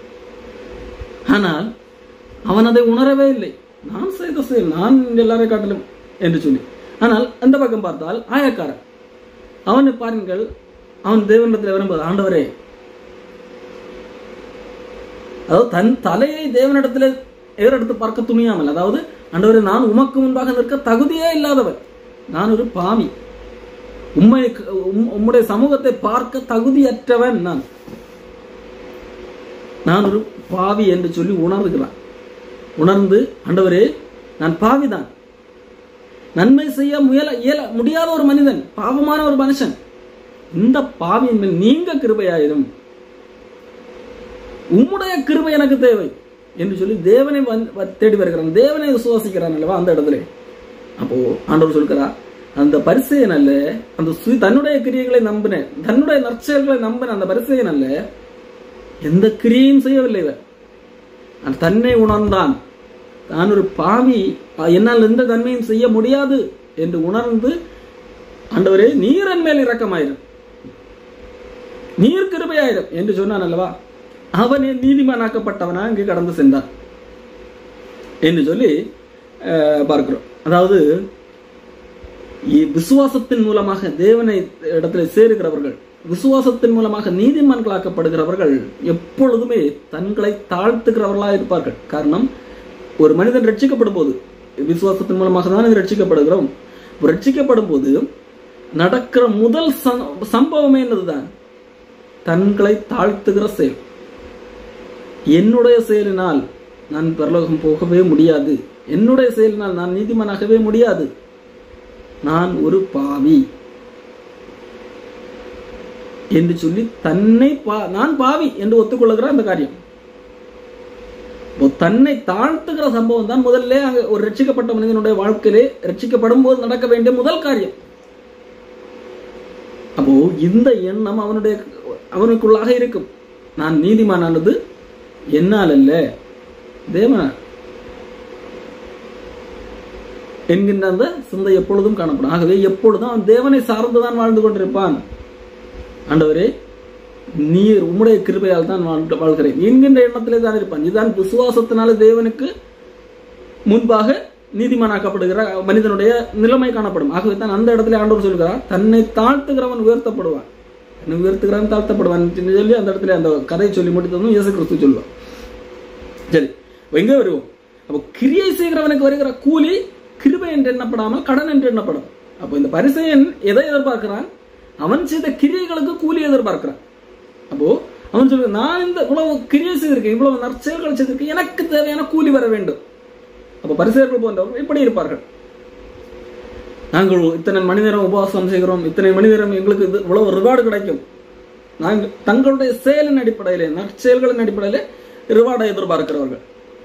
ஆனால் அவன் அதை உணரவே இல்லை. நான் செய்த செயல் நான் எல்லாரையும் காட்டிலும் என்று சொல்லி. ஆனால் அந்த பக்கம் பார்த்தால் ஆயக்காரன் அவனை பாருங்கள், அவன் தேவனிடத்தில் வரும்போது ஆண்டவரே, அதாவது தன் தலையை தேவனிடத்தில் ஏறெடுத்து பார்க்க துணியாமல், அதாவது ஆண்டவரே நான் உமக்கு முன்பாக நிற்க தகுதியே இல்லாதவர், நான் ஒரு பாவி, உம்முடைய சமூகத்தை பார்க்க தகுதியற்றவன், நான் ஒரு பாவி என்று சொல்லி உணர்கிறான். உணர்ந்து ஆண்டவரே நான் பாவிதான், நன்மை செய்ய முடியாத ஒரு மனிதன், பாவமான ஒரு மனுஷன், இந்த பாவியின் மேல் நீங்க கிருபையாயிரும், உம்முடைய கிருபை எனக்கு தேவை என்று சொல்லி தேவனை தேடி வருகிறான், தேவனை விசுவாசிக்கிறான் அல்லவா அந்த இடத்துல. அப்போ ஆண்டவர் சொல்கிறார், அந்த பரிசேயன் அல்ல, அந்த தன்னுடைய கிரியைகளை நம்பின, தன்னுடைய நற்செயல்களை நம்பின அந்த பரிசேயன் அல்ல, எந்த கிரியையும் செய்யவில்லை. இவன் தன்னை உணர்ந்தான், நான் ஒரு பாவி, என்னால் எந்த தன்மையும் செய்ய முடியாது என்று உணர்ந்து ஆண்டவரே நீரன் மேல் இரக்கமாயிரும், நீர் கிருபையாயிரும் என்று சொன்னான் அல்லவா, அவனே நீதிமானாக்கப்பட்டவனா இங்கே கடந்து சென்றான் என்று சொல்லி பார்க்கிறோம். அதாவது விசுவாசத்தின் மூலமாக தேவனை இடத்துல சேருகிறவர்கள், விசுவாசத்தின் மூலமாக நீதிமான்களாக்கப்படுகிறவர்கள் எப்பொழுதுமே தங்களை தாழ்த்துகிறவர்களாக இருப்பார்கள். காரணம், ஒரு மனிதன் ரட்சிக்கப்படும் போது விசுவாசத்தின் மூலமாக தான் ரட்சிக்கப்படுகிறோம். ரட்சிக்கப்படும் போது நடக்கிற முதல் சம்பவமே என்னதுதான்? தங்களை தாழ்த்துகிற செயல். என்னுடைய செயலினால் நான் பரலோகம் போகவே முடியாது, என்னுடைய செயலினால் நான் நீதிமானாகவே முடியாது, நான் ஒரு பாவி என்று சொல்லி தன்னை நான் பாவி என்று ஒத்துக்கொள்ளுகிற அந்த காரியம், தன்னை தாழ்த்துகிற சம்பவம் தான் முதல்ல ஒரு ரட்சிக்கப்பட்ட மனிதனுடைய வாழ்க்கையிலே ரட்சிக்கப்படும் போது நடக்க வேண்டிய முதல் காரியம். அப்போ இந்த எண்ணம் அவனுக்குள்ளாக இருக்கும். நான் நீதிமானானது என்னால் அல்ல, தேவன் என்கின்ற அந்த சிந்தை எப்பொழுதும் காணப்படும். ஆகவே எப்பொழுதும் அவன் தேவனை சார்ந்துதான் வாழ்ந்து கொண்டிருப்பான். ஆண்டவரே நீர் உம்முடைய கிருபையால் தான் வாழ்கிறேன் என்கின்ற எண்ணத்திலே தான் இருப்பான். இதுதான் விசுவாசத்தினால தேவனுக்கு முன்பாக நீதிமானாக்கப்படுகிற மனிதனுடைய நிலைமை காணப்படும். ஆகவே தான் அந்த இடத்துல ஆண்டவர் சொல்கிறார், தன்னை தாழ்த்துகிறவன் உயர்த்தப்படுவான், உயர்த்துகிறவன் தாழ்த்தப்படுவான் சொல்லி அந்த இடத்துல அந்த கதையை சொல்லி முடித்ததும் இயேசு கிறிஸ்து சொல்லுவான். சரி, எங்கே வருவோம்? அப்போ கிரியை செய்கிறவனுக்கு வருகிற கூலி கிருபை என்று எண்ணப்படாமல் கடன் என்று எண்ணப்படும். அப்போ இந்த பரிசேயன் எதை எதிர்பார்க்கிறான்? அவன் செய்த கிரியைகளுக்கு கூலி எதிர்பார்க்கிறான். அப்போ அவன் சொல்ற, நான் இந்த இவ்வளவு கிரியை செய்திருக்கேன், இவ்வளவு நற்செயல்கள் செய்திருக்கேன், எனக்கு தேவையான கூலி வர வேண்டும். அப்போ பரிசேயர்கள் போன்றவர்கள் எப்படி இருப்பார்கள்? நாங்கள் இத்தனை மணி நேரம் உபவாசம் செய்கிறோம், இத்தனை மணி நேரம் எங்களுக்கு இவ்வளவு ரிவார்டு கிடைக்கும். நாங்கள் தங்களுடைய செயலின் அடிப்படையிலே, நற்செயல்களின் அடிப்படையிலே ரிவார்டை எதிர்பார்க்கிறவர்கள்.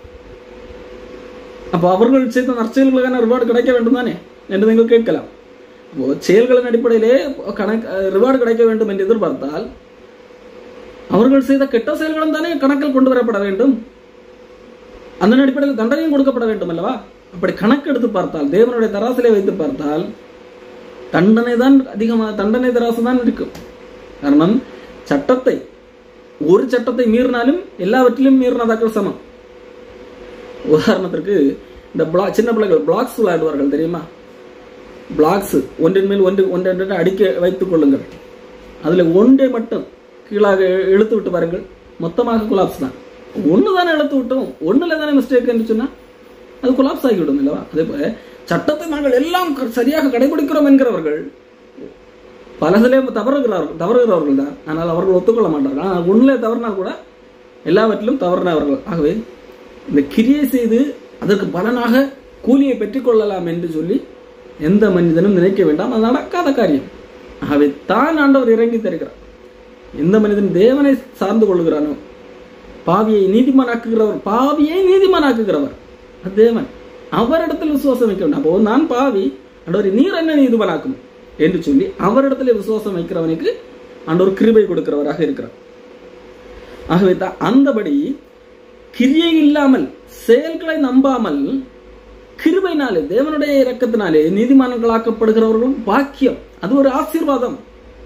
அப்போ அவர்கள் செய்த நற்செயல்களுக்கான ரிவார்டு கிடைக்க வேண்டும் தானே என்று நீங்கள் கேட்கலாம். அப்போ செயல்களின் அடிப்படையிலே ரிவார்டு கிடைக்க வேண்டும் என்று எதிர்பார்த்தால் அவர்கள் செய்த கெட்ட செயல்களும் தானே கணக்கில் கொண்டு வரப்பட வேண்டும். அந்த அடிப்படையில் தண்டனையும் கொடுக்கப்பட வேண்டும் அல்லவா? அப்படி கணக்கு எடுத்து பார்த்தால், தேவனுடைய தராசிலே வைத்து பார்த்தால் தண்டனை தான் அதிகமாக, தண்டனை தராசு தான் இருக்கும். காரணம், ஒரு சட்டத்தை மீறினாலும் எல்லாவற்றிலும் மீறினதாக்கள் சமம். உதாரணத்திற்கு இந்த சின்ன பிள்ளைகள் பிளாக்ஸ் விளையாடுவார்கள் தெரியுமா? பிளாக்ஸ் ஒன்றின் மேல் ஒன்றை அடிக்க வைத்துக் கொள்ளுங்கள். அதில் ஒன்றை மட்டும் கீழாக இழுத்து விட்டு பாருங்கள், மொத்தமாக கொலாப்ஸ் தான். ஒன்று தானே இழுத்து விட்டோம், ஒன்றில் தானே மிஸ்டேக் என்று சொன்னால் அது கொலாப்ஸ் ஆகிவிடும் இல்லவா? அதே போல சட்டத்தை நாங்கள் எல்லாம் சரியாக கடைபிடிக்கிறோம் என்கிறவர்கள் பலதிலே தவறுகிறவர்கள் தான். ஆனால் அவர்கள் ஒத்துக்கொள்ள மாட்டார்கள். ஆனால் ஒன்றிலே தவறினால் கூட எல்லாவற்றிலும் தவறினவர்கள். ஆகவே இந்த கிரியை செய்து அதற்கு பலனாக கூலியை பெற்றுக்கொள்ளலாம் என்று சொல்லி எந்த மனிதனும் நினைக்க வேண்டாம். அது நடக்காத காரியம். ஆகவே தான் ஆண்டவர் இறங்கி தருகிறார். எந்த மனிதன் தேவனை சார்ந்து கொள்கிறானோ, பாவியை நீதிமானாக்குகிறவர் தேவன், அவரிடத்தில் விசுவாசம் வைக்க வேண்டும். அப்போ நான் பாவி, ஆண்டவர் நீர் என்ன நீதிமானாக்கும் என்று சொல்லி அவரிடத்தில் விசுவாசம் வைக்கிறவனுக்கு ஆண்டவர் கிருபை கொடுக்கிறவராக இருக்கிறார். ஆகவே தான் அந்தபடி கிரியை இல்லாமல் செயல்களை நம்பாமல் கிருபையினாலே தேவனுடைய இரக்கத்தினாலே நீதிமான்களாக்கப்படுகிறவர்களும் பாக்கியம். அது ஒரு ஆசீர்வாதம்.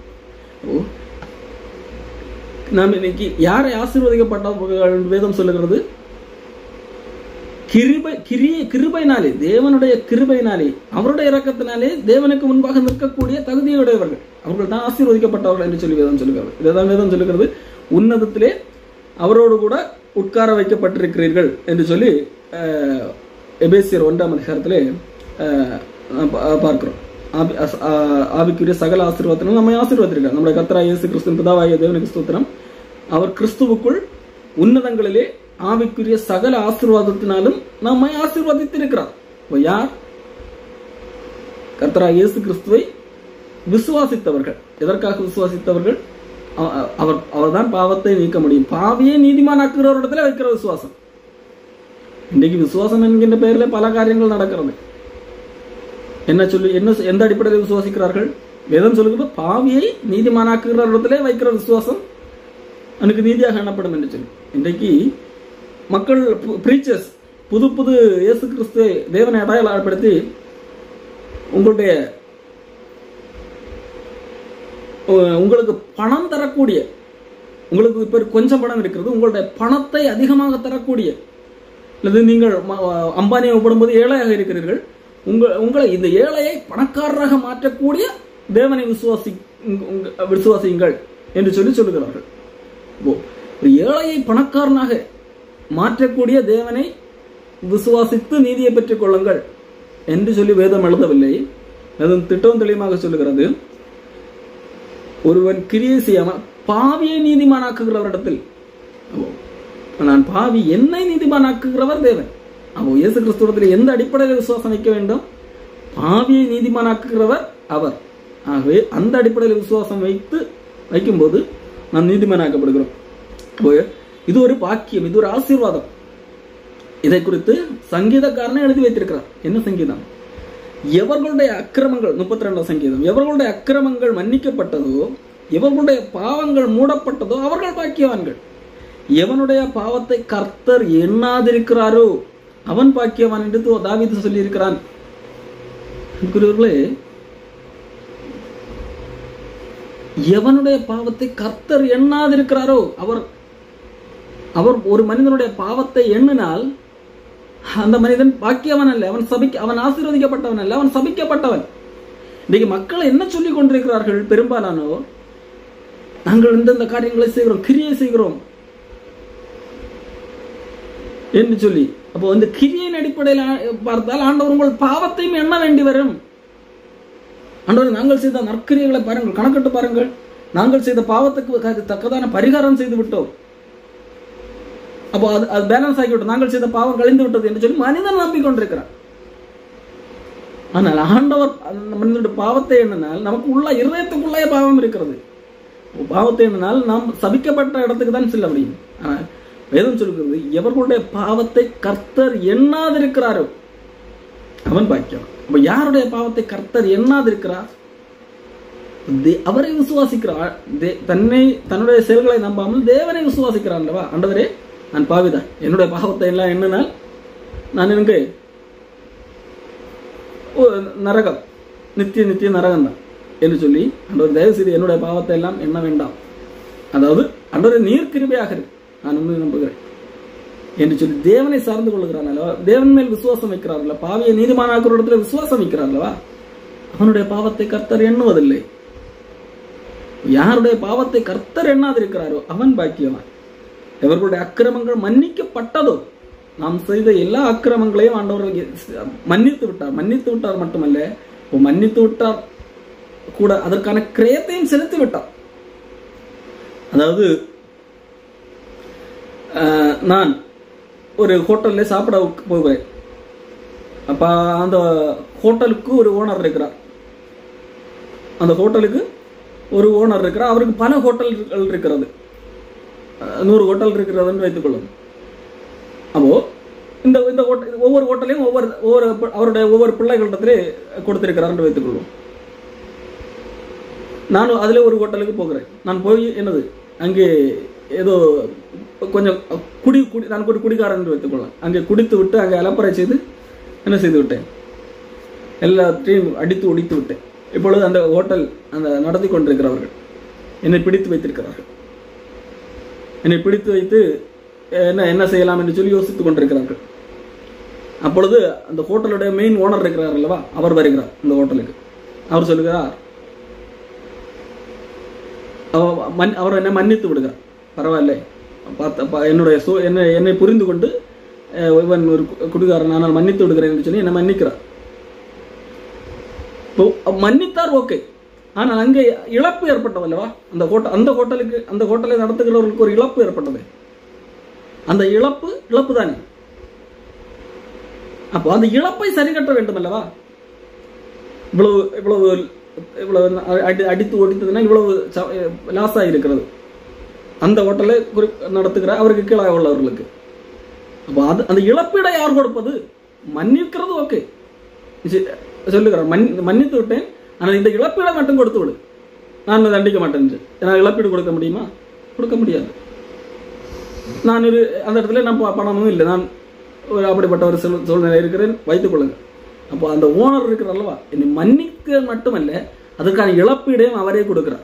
நாம் இன்னைக்கு யாரை ஆசீர்வதிக்கப்பட்ட வேதம் சொல்லுகிறது? கிருபையினாலே, தேவனுடைய கிருபையினாலே, அவருடைய இரக்கத்தினாலே தேவனுக்கு முன்பாக நிற்கக்கூடிய தகுதியுடையவர்கள், அவர்கள் தான் ஆசீர்வதிக்கப்பட்டவர்கள் என்று சொல்லி வேதம் சொல்லுகிறது. இதைதான் வேதம் சொல்லுகிறது, உன்னதத்திலே அவரோடு கூட உட்கார வைக்கப்பட்டிருக்கிறீர்கள் என்று சொல்லி எபேசியர் 1ஆம் அதிகாரத்திலே பார்க்கிறோம். ஆவிக்குரிய சகல ஆசீர்வாதத்தினாலும் நம்மை ஆசீர்வதித்திருக்கார். நம்முடைய கர்த்தராகிய இயேசு கிறிஸ்துவின் பிதாவாகிய தேவனுக்கு ஸ்தோத்திரம். அவர் கிறிஸ்துவுக்குள் உன்னதங்களிலே ஆவிக்குரிய சகல ஆசீர்வாதத்தினாலும் நம்மை ஆசீர்வதித்திருக்கிறார். யார்? கர்த்தராகிய இயேசு கிறிஸ்துவை விசுவாசித்தவர்கள். எதற்காக விசுவாசித்தவர்கள்? அவர்தான் பாவத்தை நீக்க முடியும். பாவியை நீதிமானாக்குகிற இடத்துல வைக்கிற விசுவாசம். இன்றைக்கு விசுவாசம் என்கின்ற பெயரில் பல காரியங்கள் நடக்கிறது. எந்த அடிப்படையில் விசுவாசிக்கிறார்கள்? வேதம் சொல்லுகிறது, பாவியை நீதிமானாக்குகிற இடத்துல வைக்கிற விசுவாசம் எனக்கு நீதியாக எண்ணப்படும் என்று சொல்லி. இன்றைக்கு மக்கள் பிரீச்சர்ஸ் புது இயேசு கிறிஸ்துவை தேவனை அடையாளப்படுத்தி உங்களுக்கு பணம் தரக்கூடிய, உங்களுக்கு இப்போ கொஞ்சம் பணம் இருக்கிறது, உங்களுடைய பணத்தை அதிகமாக தரக்கூடிய, அல்லது நீங்கள் அம்பானியை ஒப்பிடும்போது ஏழையாக இருக்கிறீர்கள், உங்களை இந்த ஏழையை பணக்காரராக மாற்றக்கூடிய தேவனை விசுவாசியுங்கள் என்று சொல்லி சொல்லுகிறார்கள். ஒரு ஏழையை பணக்காரனாக மாற்றக்கூடிய தேவனை விசுவாசித்து நீதியை பெற்றுக் கொள்ளுங்கள் என்று சொல்லி வேதம் எழுதவில்லை. வேதம் திட்டம் தெளிவாக சொல்லுகிறது, ஒருவன் கிரியை செய்யாமல் பாவியை நீதிமானாக்குகிறவரிடத்தில், நான் பாவி, என்னை நீதிமானாக்குகிறவர் தேவன். அப்போ இயேசு கிறிஸ்துவத்தில் எந்த அடிப்படையில் விசுவாசம் வைக்க வேண்டும்? பாவியை நீதிமானாக்குகிறவர் அவர். ஆகவே அந்த அடிப்படையில் விசுவாசம் வைக்கும்போது நாம் நீதிமானாக்கப்படுகிறோம். இது ஒரு பாக்கியம், இது ஒரு ஆசீர்வாதம். இதை குறித்து சங்கீதக்காரனை எழுதி வைத்திருக்கிறார். என்ன சங்கீதம்? எவர்களுடைய அக்கிரமங்கள், 32ஆம் சங்கீதம், எவர்களுடைய அக்கிரமங்கள் மன்னிக்கப்பட்டதோ, எவர்களுடைய பாவங்கள் மூடப்பட்டதோ அவர்கள் பாக்கியவான்கள். எவனுடைய பாவத்தை கர்த்தர் எண்ணாதிருக்கிறாரோ அவன் பாக்கியவான் என்று தாவீது சொல்லி இருக்கிறான். எவனுடைய பாவத்தை கர்த்தர் எண்ணாதிருக்கிறாரோ அவர் ஒரு மனிதனுடைய பாவத்தை எண்ணினால் அந்த மனிதன் பாக்கியவன் அல்ல, அவன் ஆசீர்வதிக்கப்பட்டவன் அல்ல, அவன் சபிக்கப்பட்டவன். இன்னைக்கு மக்கள் என்ன சொல்லிக் கொண்டிருக்கிறார்கள்? பெரும்பாலானோர், நாங்கள் இந்த காரியங்களை செய்கிறோம், கிரியை செய்கிறோம் என்று சொல்லி. அப்போ இந்த கிரியின் அடிப்படையில் பார்த்தால் ஆண்டவர் உங்கள் பாவத்தையும் எண்ண வேண்டி வரும். ஆண்டவர், நாங்கள் செய்த நற்கிரியைகளை பாருங்கள், கணக்கிட்டு பாருங்கள், நாங்கள் செய்த பாவத்துக்கு தக்கதான பரிகாரம் செய்து விட்டோம், அப்போ அது பேலன்ஸ் ஆகிவிட்டோம், நாங்கள் செய்த பாவம் கழிந்து விட்டது என்று சொல்லி மனிதன் நம்பிக்கொண்டிருக்கிறார். ஆனால் ஆண்டவர் மனிதனுடைய பாவத்தை எண்ணினால் நமக்கு உள்ள இருதயத்துக்குள்ளே பாவம் இருக்கிறது. பாவத்தை எண்ணினால் நாம் சபிக்கப்பட்ட இடத்துக்கு தான் செல்ல முடியும். ஆனால் வேதம் சொல்கிறது, எவர்களுடைய பாவத்தை கர்த்தர் எண்ணாதிருக்கிறாரோ அவன் பாக்கியம். அப்ப யாருடைய பாவத்தை கர்த்தர் எண்ணாதிருக்கிறார்? அவரை விசுவாசிக்கிறார். தன்னுடைய செயல்களை நம்பாமல் தேவனை விசுவாசிக்கிறார் அல்லவா? ஆண்டவரே, நான் பாவிதான், என்னுடைய பாவத்தை எல்லாம் எண்ணினால் நான் எனக்கு நரகம், நித்திய நரகம் தான் என்று சொல்லி, ஆண்டவர் தயவு செய்து என்னுடைய பாவத்தை எல்லாம் எண்ண வேண்டாம். அதாவது ஆண்டவரே, நீர் கிருபையாக இருக்கு, நான் நம்புகிறேன், என்று சொல்லி தேவனை சார்ந்து கொள்கிறான் அல்லவா, தேவன் மேல் விசுவாசம் வைக்கிறார்களா, பாவியை நீதிமானாக்குற இடத்துல விசுவாசம் வைக்கிறார்களவா, அவனுடைய பாவத்தை கர்த்தர் எண்ணுவதில்லை. யாருடைய பாவத்தை கர்த்தர் எண்ணாதிருக்கிறாரோ அவன் பாக்கியவான். எவர்களுடைய அக்கிரமங்கள் மன்னிக்கப்பட்டதோ, நாம் செய்த எல்லா அக்கிரமங்களையும் ஆண்டவர் மன்னித்து விட்டார் மட்டுமல்ல, மன்னித்து விட்டார் கூட அதற்கான கிரயத்தையும் செலுத்தி விட்டார். அதாவது நான் ஒரு ஹோட்டல்ல சாப்பிட போகிறேன். அப்ப அந்த ஹோட்டலுக்கு ஒரு ஓனர் இருக்கிறார். அந்த ஹோட்டலுக்கு ஒரு ஓனர் இருக்கிறார். அவருக்கு பல ஹோட்டல்கள் இருக்கிறது, 100 ஹோட்டல் இருக்கிறதுன்னு வைத்துக்கொள்ளும். அப்போ இந்த ஒவ்வொரு ஹோட்டலையும் அவருடைய ஒவ்வொரு பிள்ளைகளிடத்திலே கொடுத்திருக்கிறார் வைத்துக்கொள்வோம். நானும் அதுல ஒரு ஹோட்டலுக்கு போகிறேன். நான் போய் என்னது அங்கே ஏதோ கொஞ்சம் நான் ஒரு குடிகாரன் என்று வைத்துக்கொள்ளலாம். அங்கே குடித்து விட்டு அங்கே அலப்பறை செய்து என்ன செய்து விட்டேன், எல்லாத்தையும் அடித்து ஒடித்து விட்டேன். இப்பொழுது அந்த ஹோட்டல் அந்த நடத்தி கொண்டிருக்கிறவர்கள் என்னை பிடித்து வைத்திருக்கிறார்கள். என்னை பிடித்து வைத்து என்ன செய்யலாம் என்று சொல்லி யோசித்துக் கொண்டிருக்கிறார்கள். அப்பொழுது அந்த ஹோட்டலுடைய மெயின் ஓனர் இருக்கிறார் அல்லவா, அவர் வருகிறார் இந்த ஹோட்டலுக்கு. அவர் சொல்லுகிறார், அவர் என்னை மன்னித்து விடுகிறார், பரவாயில்லை, என்னை புரிந்து கொண்டு இவன் ஒரு குடிகாரன், ஆனால் மன்னித்து விடுகிறேன் என்று சொல்லி என்னை மன்னிக்கிறார். மன்னித்தார், ஓகே. ஆனால் அங்கே இழப்பு ஏற்பட்டது அல்லவா, அந்த ஹோட்டலை நடத்துகிறவர்களுக்கு ஒரு இழப்பு ஏற்பட்டது. அந்த இழப்பு தானே. அப்போ அந்த இழப்பை சரி கட்ட வேண்டும் அல்லவா. இவ்வளவு அடித்து ஒடித்ததுன்னா இவ்வளவு லாஸ் ஆகிருக்கிறது அந்த ஹோட்டலை நடத்துகிற அவருக்கு கீழாக உள்ளவர்களுக்கு. அப்போ அந்த இழப்பீடை யார் கொடுப்பது? மன்னிக்கிறது ஓகே, சொல்லுகிறார், மன்னித்து விட்டேன், ஆனால் இந்த இழப்பீடை மட்டும் கொடுத்து விடு, நான் தண்டிக்க மாட்டேன். நான் இழப்பீடு கொடுக்க முடியுமா? கொடுக்க முடியாது. நான் அந்த இடத்துல நான் பணமும் இல்லை, நான் ஒரு அப்படிப்பட்ட ஒரு சூழ்நிலை இருக்கிறேன் வைத்துக் கொள்ளுங்க. அப்போ அந்த ஓனர் இருக்கிற அல்லவா, என்னை மன்னிக்க மட்டுமல்ல அதற்கான இழப்பீடையும் அவரே கொடுக்கிறார்.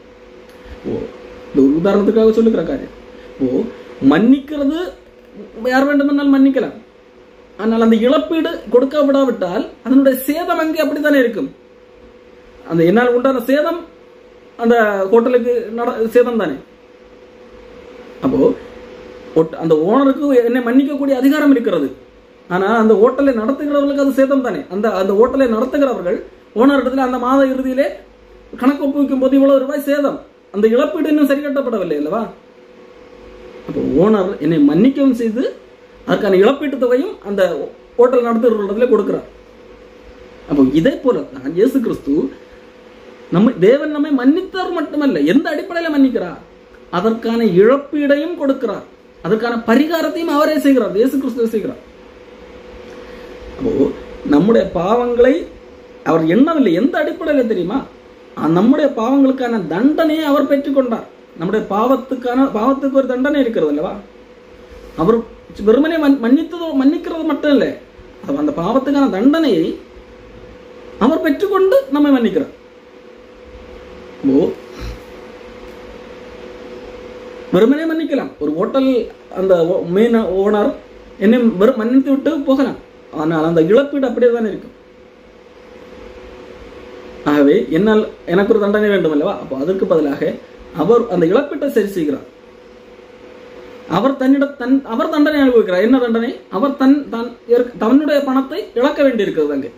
இந்த உதாரணத்துக்காக சொல்லுகிற காரியம். மன்னிக்கிறது யார் வேண்டுமென்றால் மன்னிக்கலாம், ஆனால் அந்த இழப்பீடு கொடுக்க விடாவிட்டால் அதனுடைய சேதம் அங்கே அப்படித்தானே இருக்கும். அந்த என்னால் உண்டான சேதம் அந்த ஹோட்டலுக்கு சேதம் தானே. அப்போ அந்த ஓனருக்கு என்னை மன்னிக்கக்கூடிய அதிகாரம் இருக்கிறது, ஆனால் அந்த ஹோட்டலை நடத்துகிறவர்களுக்கு அது சேதம் தானே. அந்த ஹோட்டலை நடத்துகிறவர்கள் ஓனர் இடத்துல அந்த மாத இறுதியிலே கணக்கு ஒப்புவிக்கும் போது இவ்வளவு ரூபாய் சேதம், அந்த இழப்பீடு இன்னும் சரி கட்டப்படவில்லை அல்லவா. அப்போ ஓனர் என்னை மன்னிக்கவும் செய்து அதற்கான இழப்பீட்டு தொகையும் அந்த ஹோட்டல் நடத்துகிறவர்களிடத்துல கொடுக்கிறார். அப்போ இதே போல தான் இயேசு கிறிஸ்து தேவன் நம்மை மன்னித்தார் மட்டுமல்ல, எந்த அடிப்படையில் மன்னிக்கிறார், அதற்கான இழப்பீடையும் கொடுக்கிறார், அதற்கான பரிகாரத்தையும் அவரே செய்கிறார், இயேசு கிறிஸ்து செய்கிறார். அப்போ நம்முடைய பாவங்களை அவர் எண்ணவில்லை. எந்த அடிப்படையில் தெரியுமா? நம்முடைய பாவங்களுக்கான தண்டனையை அவர் பெற்றுக்கொண்டார். நம்முடைய பாவத்துக்கு ஒரு தண்டனை இருக்கிறது அல்லவா. அவர் வெறுமனே மன்னிக்கிறது மட்டும் இல்லை, அந்த பாவத்துக்கான தண்டனையை அவர் பெற்றுக்கொண்டு நம்மை மன்னிக்கிறார். வெறுமனே மன்னிக்கலாம். ஒரு ஹோட்டல் அந்த மெயின் ஓனர் என்னை மன்னித்து விட்டு போகலாம், ஆனால் அந்த இழப்பீடு அப்படியே தானே இருக்கும். ஆகவே என்னால் எனக்கு ஒரு தண்டனை வேண்டும் அல்லவா. அப்போ அதற்கு பதிலாக அவர் அந்த இழப்பீட்டை சரி செய்கிறார். அவர் அவர் தண்டனை அனுபவிக்கிறார். என்ன தண்டனை? அவர் தன்னுடைய பணத்தை இழக்க வேண்டியிருக்கிறது. அங்கே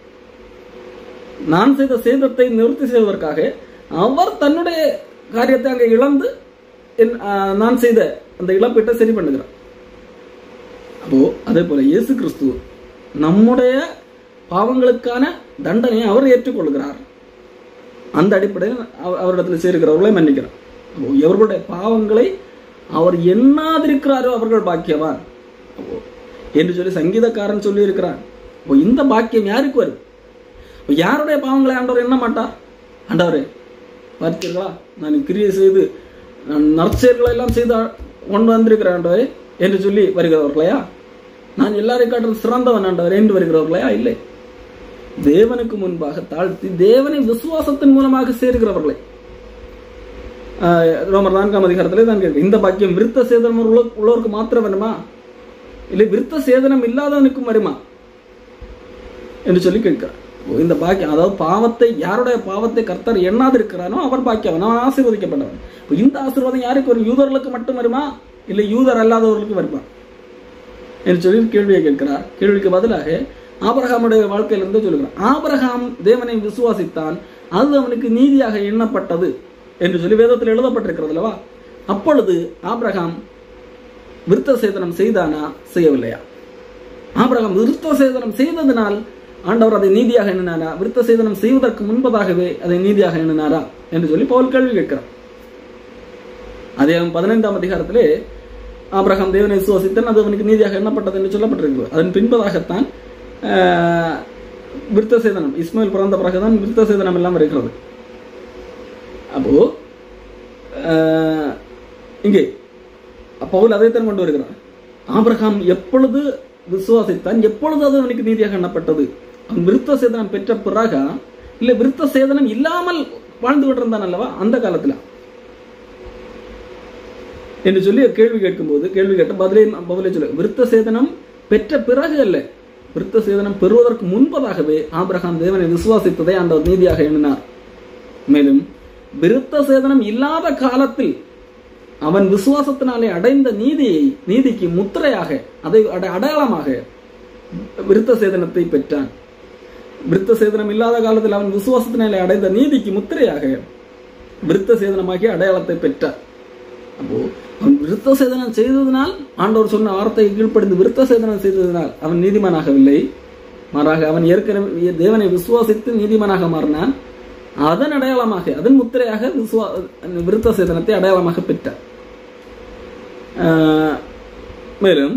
நான் செய்த சேதத்தை நிவர்த்தி செய்வதற்காக அவர் தன்னுடைய காரியத்தை அங்கே இழந்து நான் செய்த அந்த இழப்பீட்டை சரி பண்ணுகிறார். அப்போ அதே போல இயேசு கிறிஸ்து நம்முடைய பாவங்களுக்கான தண்டனையை அவர் ஏற்றுக்கொள்கிறார். அந்த அடிப்படையில் அவரிடத்தில் சேர்க்கிறவர்களை மன்னிக்கிறார். எவர்களுடைய பாவங்களை அவர் எண்ணாதிருக்கிறாரோ அவர்கள் பாக்கியவான் என்று சொல்லி சங்கீதக்காரன் சொல்லி இருக்கிறார். இந்த பாக்கியம் யாருக்கு வரும்? யாருடைய பாவங்களை ஆண்டவர் எண்ண மாட்டார்? ஆண்டவரே பார்த்தீர்களா, நான் கிரியை செய்து நான் நற்செயல்களை எல்லாம் செய்து கொண்டு வந்திருக்கிறேன் ஆண்டவரே என்று சொல்லி வருகிறவர்களையா? நான் எல்லாரை காட்டிலும் சிறந்தவன் ஆண்டவரே என்று வருகிறவர்களையா? இல்லை. தேவனுக்கு முன்பாக தாழ்த்தி தேவனை விசுவாசத்தின் மூலமாக சேர்கிறவர்களை. ரோமர் 4 அதிகாரத்திலே தான் கேட்க, இந்த பாக்கியம் விருத்த சேதனம் உள்ளவருக்கு மாத்திரம் வேணுமா? இல்லை விருத்த சேதனம் இல்லாதவனுக்கும் வருமா என்று சொல்லி கேட்கிறார். இந்த பாக்கியம், அதாவது பாவத்தை, யாருடைய பாவத்தை கர்த்தர் எண்ணாதிருக்கிறானோ அவர் பாக்கியவன், அவன் ஆசீர்வதிக்கப்பட்டவன். இப்போ இந்த ஆசீர்வாதம் யாருக்கு வரும்? யூதர்களுக்கு மட்டும் வருமா, இல்லை யூதர் அல்லாதவர்களுக்கு வருமா என்று சொல்லி கேள்வியை கேட்கிறார். கேள்விக்கு பதிலாக ஆபிரகாமுடைய வாழ்க்கையிலிருந்து சொல்லுகிறார். ஆபிரகாம் தேவனை விசுவாசித்தான், அது அவனுக்கு நீதியாக எண்ணப்பட்டது என்று சொல்லி வேதத்தில் எழுதப்பட்டிருக்கிறது அல்லவா? அப்பொழுது ஆபிரகாம் விருத்த சேதனம் செய்தானா, செய்யவில்லையா? ஆபிரகாம் விருத்த சேதனம் செய்ததினால் ஆண்டவர் அதை நீதியாக எண்ணினாரா, விருத்த சேதனம் செய்வதற்கு முன்பதாகவே அதை நீதியாக எண்ணினாரா என்று சொல்லி பவுல் கேள்வி கேட்கிறார். அதே 15ஆம் அதிகாரத்திலே ஆபிரகாம் தேவனை விசுவாசித்தான், அது அவனுக்கு நீதியாக எண்ணப்பட்டது என்று சொல்லப்பட்டிருக்கிறது. அதன் பின்பதாகத்தான் விருத்த சேதனம், இஸ்மாயில் பிறந்த பிறகுதான் விருத்த சேதனம் எல்லாம் இருக்கிறது. அப்போ இங்கே பவுல் அதைத்தான் கொண்டு வருகிறார். ஆபிரகாம் எப்பொழுது விசுவாசித்தான், எப்பொழுது அது அவனுக்கு நீதியாக எண்ணப்பட்டது? அவன் விருத்த சேதனம் பெற்ற பிறகா, இல்லை விருத்த சேதனம் இல்லாமல் வாழ்ந்து கொண்டிருந்தான் அல்லவா அந்த காலத்தில் என்று சொல்லி கேள்வி கேட்கும்போது, கேள்வி கேட்ட பதிலே சொல்ல, விருத்த சேதனம் பெற்ற பிறகு அல்ல, விருத்த சேதனம் பெறுவதற்கு முன்பதாகவே ஆபிரகாம் தேவனை விசுவாசித்ததை அந்த நீதியாக எண்ணினார். மேலும் விருத்த சேதனம் இல்லாத காலத்தில் அவன் விசுவாசத்தினாலே அடைந்த நீதிக்கு முத்திரையாக, அதை அடையாளமாக விருத்த சேதனத்தை பெற்றான். விருத்த சேதனம் இல்லாத காலத்தில் அவன் விசுவாசத்தினாலே அடைந்த நீதிக்கு முத்திரையாக விருத்த சேதனமாகிய அடையாளத்தை பெற்றார். அப்போ அவன் விருத்த சேதனம் செய்ததினால், ஆண்டவர் சொன்ன வார்த்தையை கீழ்ப்படிந்து விருத்த சேதனம் செய்ததினால் அவன் நீதிமானாகவில்லை, மாறாக அவன் ஏற்கனவே தேவனை விசுவாசித்து நீதிமானாக மாறினான். அதன் அடையாளமாக, அதன் முத்திரையாக விருத்த சேதனத்தை அடையாளமாக பெற்றார். மேலும்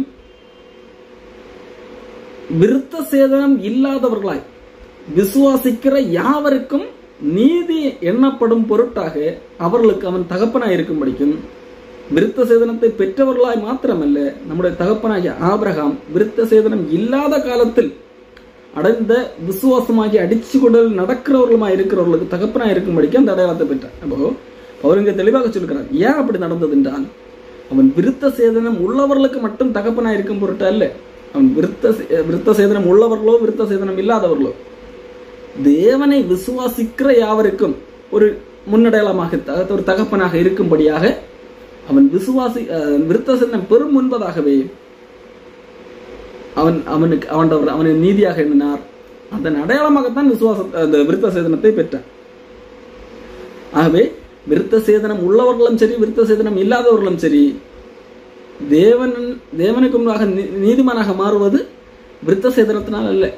விருத்த சேதனம் இல்லாதவர்களாய் விசுவாசிக்கிற யாவருக்கும் நீதி எண்ணப்படும் பொருட்டாக அவர்களுக்கு அவன் தகப்பனாய் இருக்கும்படிக்கும், விருத்த சேதனத்தை பெற்றவர்களாய் மாத்திரமல்ல, நம்முடைய தகப்பனாகிய ஆபிரகாம் விருத்த சேதனம் இல்லாத காலத்தில் அடைந்த விசுவாசமாகி அடிச்சு கொண்டு நடக்கிறவர்களுமாய் இருக்கிறவர்களுக்கு தகப்பனாய் இருக்கும்படிக்கு அந்த அடையாளத்தை பெற்றார். அப்போ அவர் இங்கே தெளிவாக சொல்கிறார். ஏன் அப்படி நடந்தது என்றால், அவன் விருத்த சேதனம் உள்ளவர்களுக்கு மட்டும் தகப்பனாய் இருக்கும் பொருட்டு அல்ல, அவன் விருத்த சேதனம் உள்ளவர்களோ விருத்த சேதனம் இல்லாதவர்களோ தேவனை விசுவாசிக்கிற யாவருக்கும் ஒரு முன்னடையாளமாக, ஒரு தகப்பனாக இருக்கும்படியாக அவன் விருத்த சேதனம் பெறும் முன்பதாகவே அவனை நீதியாக எண்ணினார். அதன் அடையாளமாகத்தான் அந்த விருத்த சேதனத்தை பெற்றான். ஆகவே விருத்த சேதனம் உள்ளவர்களும் சரி, விருத்த சேதனம் இல்லாதவர்களும் சரி, தேவனுக்கு முன்பாக நீதிமானாக மாறுவது விருத்த சேதனத்தினால் அல்ல,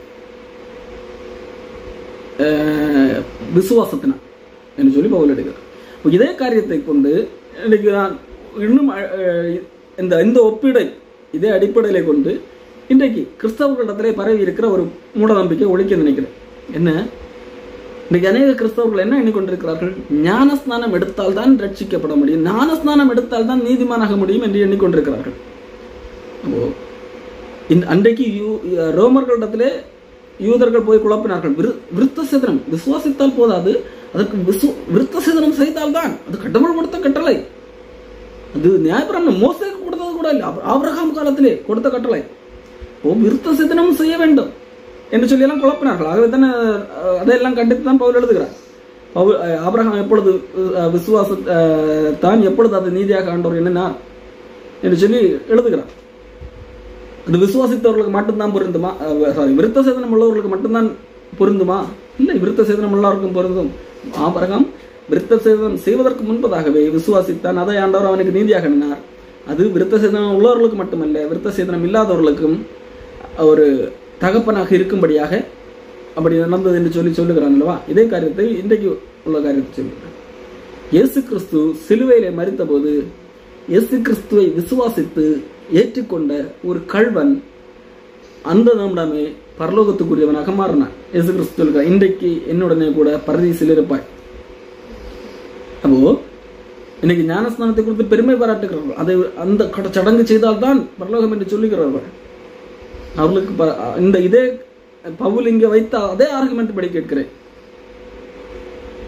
விசுவாசத்தினால் என்று சொல்லி பவுல் எடுக்கிறார். இதே காரியத்தை கொண்டு இன்னைக்கு நான் இன்னும் இந்த ஒப்பீடை, இதே அடிப்படையில கொண்டு இன்றைக்கு கிறிஸ்தவர்களிடத்திலே பரவி இருக்கிற ஒரு மூட நம்பிக்கை ஒழிக்க நினைக்கிறேன். என்ன, இன்றைக்கு அநேக கிறிஸ்தவர்கள் என்ன எண்ணிக்கொண்டிருக்கிறார்கள்? ஞானஸ்நானம் எடுத்தால் தான் ரட்சிக்கப்பட முடியும், ஞானஸ்நானம் எடுத்தால் தான் நீதிமானாக முடியும் என்று எண்ணிக்கொண்டிருக்கிறார்கள். அப்போ அன்றைக்கு ரோமர்களிடத்திலே யூதர்கள் போய் குழப்பினார்கள். விருத்த சேதனம் விசுவாசித்தால் போதாது, அதற்கு விருத்த சேதனம் செய்தால்தான், அது கடவுள் கொடுத்த கட்டளை, அது நியாயப்பிரமாணம் மோசேக்கு கொடுத்தது கூட இல்லை, ஆபிரகாம் காலத்திலே கொடுத்த கட்டளை. விருத்த சேதனமும் செய்ய வேண்டும் என்று சொல்லி எல்லாம் குழப்பினார்கள். ஆகவே தானே அதையெல்லாம் கண்டித்து தான் பவுல் எழுதுகிறார். ஆபிரகாம் எப்பொழுது விசுவாசத்தான், எப்பொழுது அது நீதியாக ஆண்டவர் எண்ணினார் என்று சொல்லி எழுதுகிறார். அது விசுவாசித்தவர்களுக்கு மட்டும்தான் பொருந்துமா? விருத்த சேதனம் உள்ளவர்களுக்கு மட்டும்தான் பொருந்துமா? இல்லை, விருத்த சேதனம் உள்ளவருக்கும் பொருந்தும். ஆபிரகாம் விருத்த சேதனம் செய்வதற்கு முன்பதாகவே விசுவாசித்தான், அதை ஆண்டவர் அவனுக்கு நீதியாக எண்ணினார். அது விருத்த சேதனம் உள்ளவர்களுக்கு மட்டுமல்ல, விருத்த சேதனம் இல்லாதவர்களுக்கும் ஒரு தகப்பனாக இருக்கும்படியாக அப்படி நடந்தது என்று சொல்லுகிறான் அல்லவா? இதே காரியத்தை இன்றைக்கு உள்ள காரியத்தை சொல்லுகிறான். இயேசு கிறிஸ்து சிலுவையிலே மரித்த போது இயேசு கிறிஸ்துவை விசுவாசித்து ஏற்றுக்கொண்ட ஒரு கள்வன் அந்த நம்மிடமே பரலோகத்துக்குரியவனாக மாறினான். இயேசு கிறிஸ்து சொல்கிறார், இன்றைக்கு என்னுடனே கூட பரதீசில் இருப்பாய். அப்போ இன்னைக்கு ஞானஸ்நானத்தை குறித்து பெருமை பாராட்டுகிறார்கள். அதை அந்த சடங்கு செய்தால்தான் பரலோகம் என்று சொல்லுகிறார்கள். அவர்களுக்கு இதே பவுல் இங்கே வைத்த அதே ஆர்குமெண்ட் படி கேட்கிறேன்.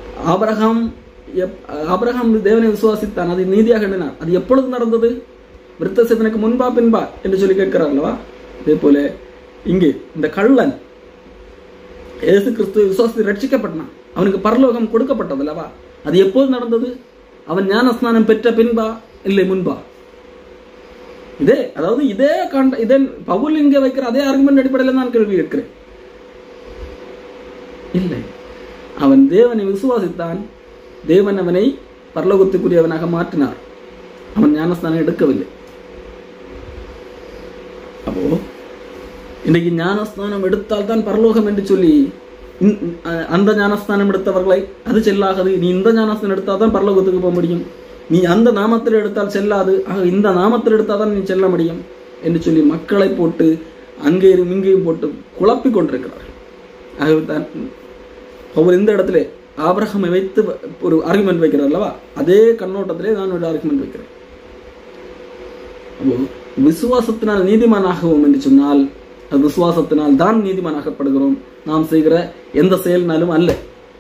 ஆபிரகாம் தேவனை விசுவாசித்தான், அதை நீதியாக எண்ணினார். அது எப்பொழுது நடந்தது? விருத்த சேதனுக்கு முன்பா பின்பா என்று சொல்லி கேட்கிறார் அல்லவா? அதே போல இங்கே இந்த கள்ளன் இயேசு கிறிஸ்துவை விசுவாசத்தை ரட்சிக்கப்பட்டான், அவனுக்கு பரலோகம் கொடுக்கப்பட்டது அல்லவா? அது எப்போது நடந்தது? அவன் ஞானஸ்நானம் பெற்ற பின்பா இல்லை முன்பா? இதே பவுல் இங்கே வைக்கிற அதே ஆர்குமெண்ட் அடிப்படையில் நான் கேள்வி கேட்கிறேன். இல்லை, அவன் தேவனை விசுவாசித்தான், தேவன் அவனை பரலோகத்துக்குரியவனாக மாற்றினார், அவன் ஞானஸ்தானம் எடுக்கவில்லை. அப்போ இன்னைக்கு ஞானஸ்தானம் எடுத்தால் தான் பரலோகம் என்று சொல்லி அந்த ஞானஸ்தானம் எடுத்தவர்களை அது செல்லாது, நீ இந்த ஞானஸ்தானம் எடுத்தால் தான் பரலோகத்துக்கு போக முடியும், நீ அந்த நாமத்தில் எடுத்தால் செல்லாது, ஆக இந்த நாமத்தில் எடுத்தால் தான் நீ செல்ல முடியும் என்று சொல்லி மக்களை போட்டு அங்கேயும் இங்கேயும் போட்டு குழப்பிக் கொண்டிருக்கிறார்கள். ஆகவே தான் அவர் இந்த இடத்துல ஆபிரகாமை வைத்து ஒரு ஆர்குமெண்ட் வைக்கிறார் அல்லவா? அதே கண்ணோட்டத்திலே நான் ஒரு ஆர்குமெண்ட் வைக்கிறேன். விசுவாசத்தினால் நீதிமானாகவும் என்று சொன்னால் அது விசுவாசத்தினால் தான் நீதிமானாகப்படுகிறோம், நாம் செய்கிற எந்த செயலினாலும் அல்ல.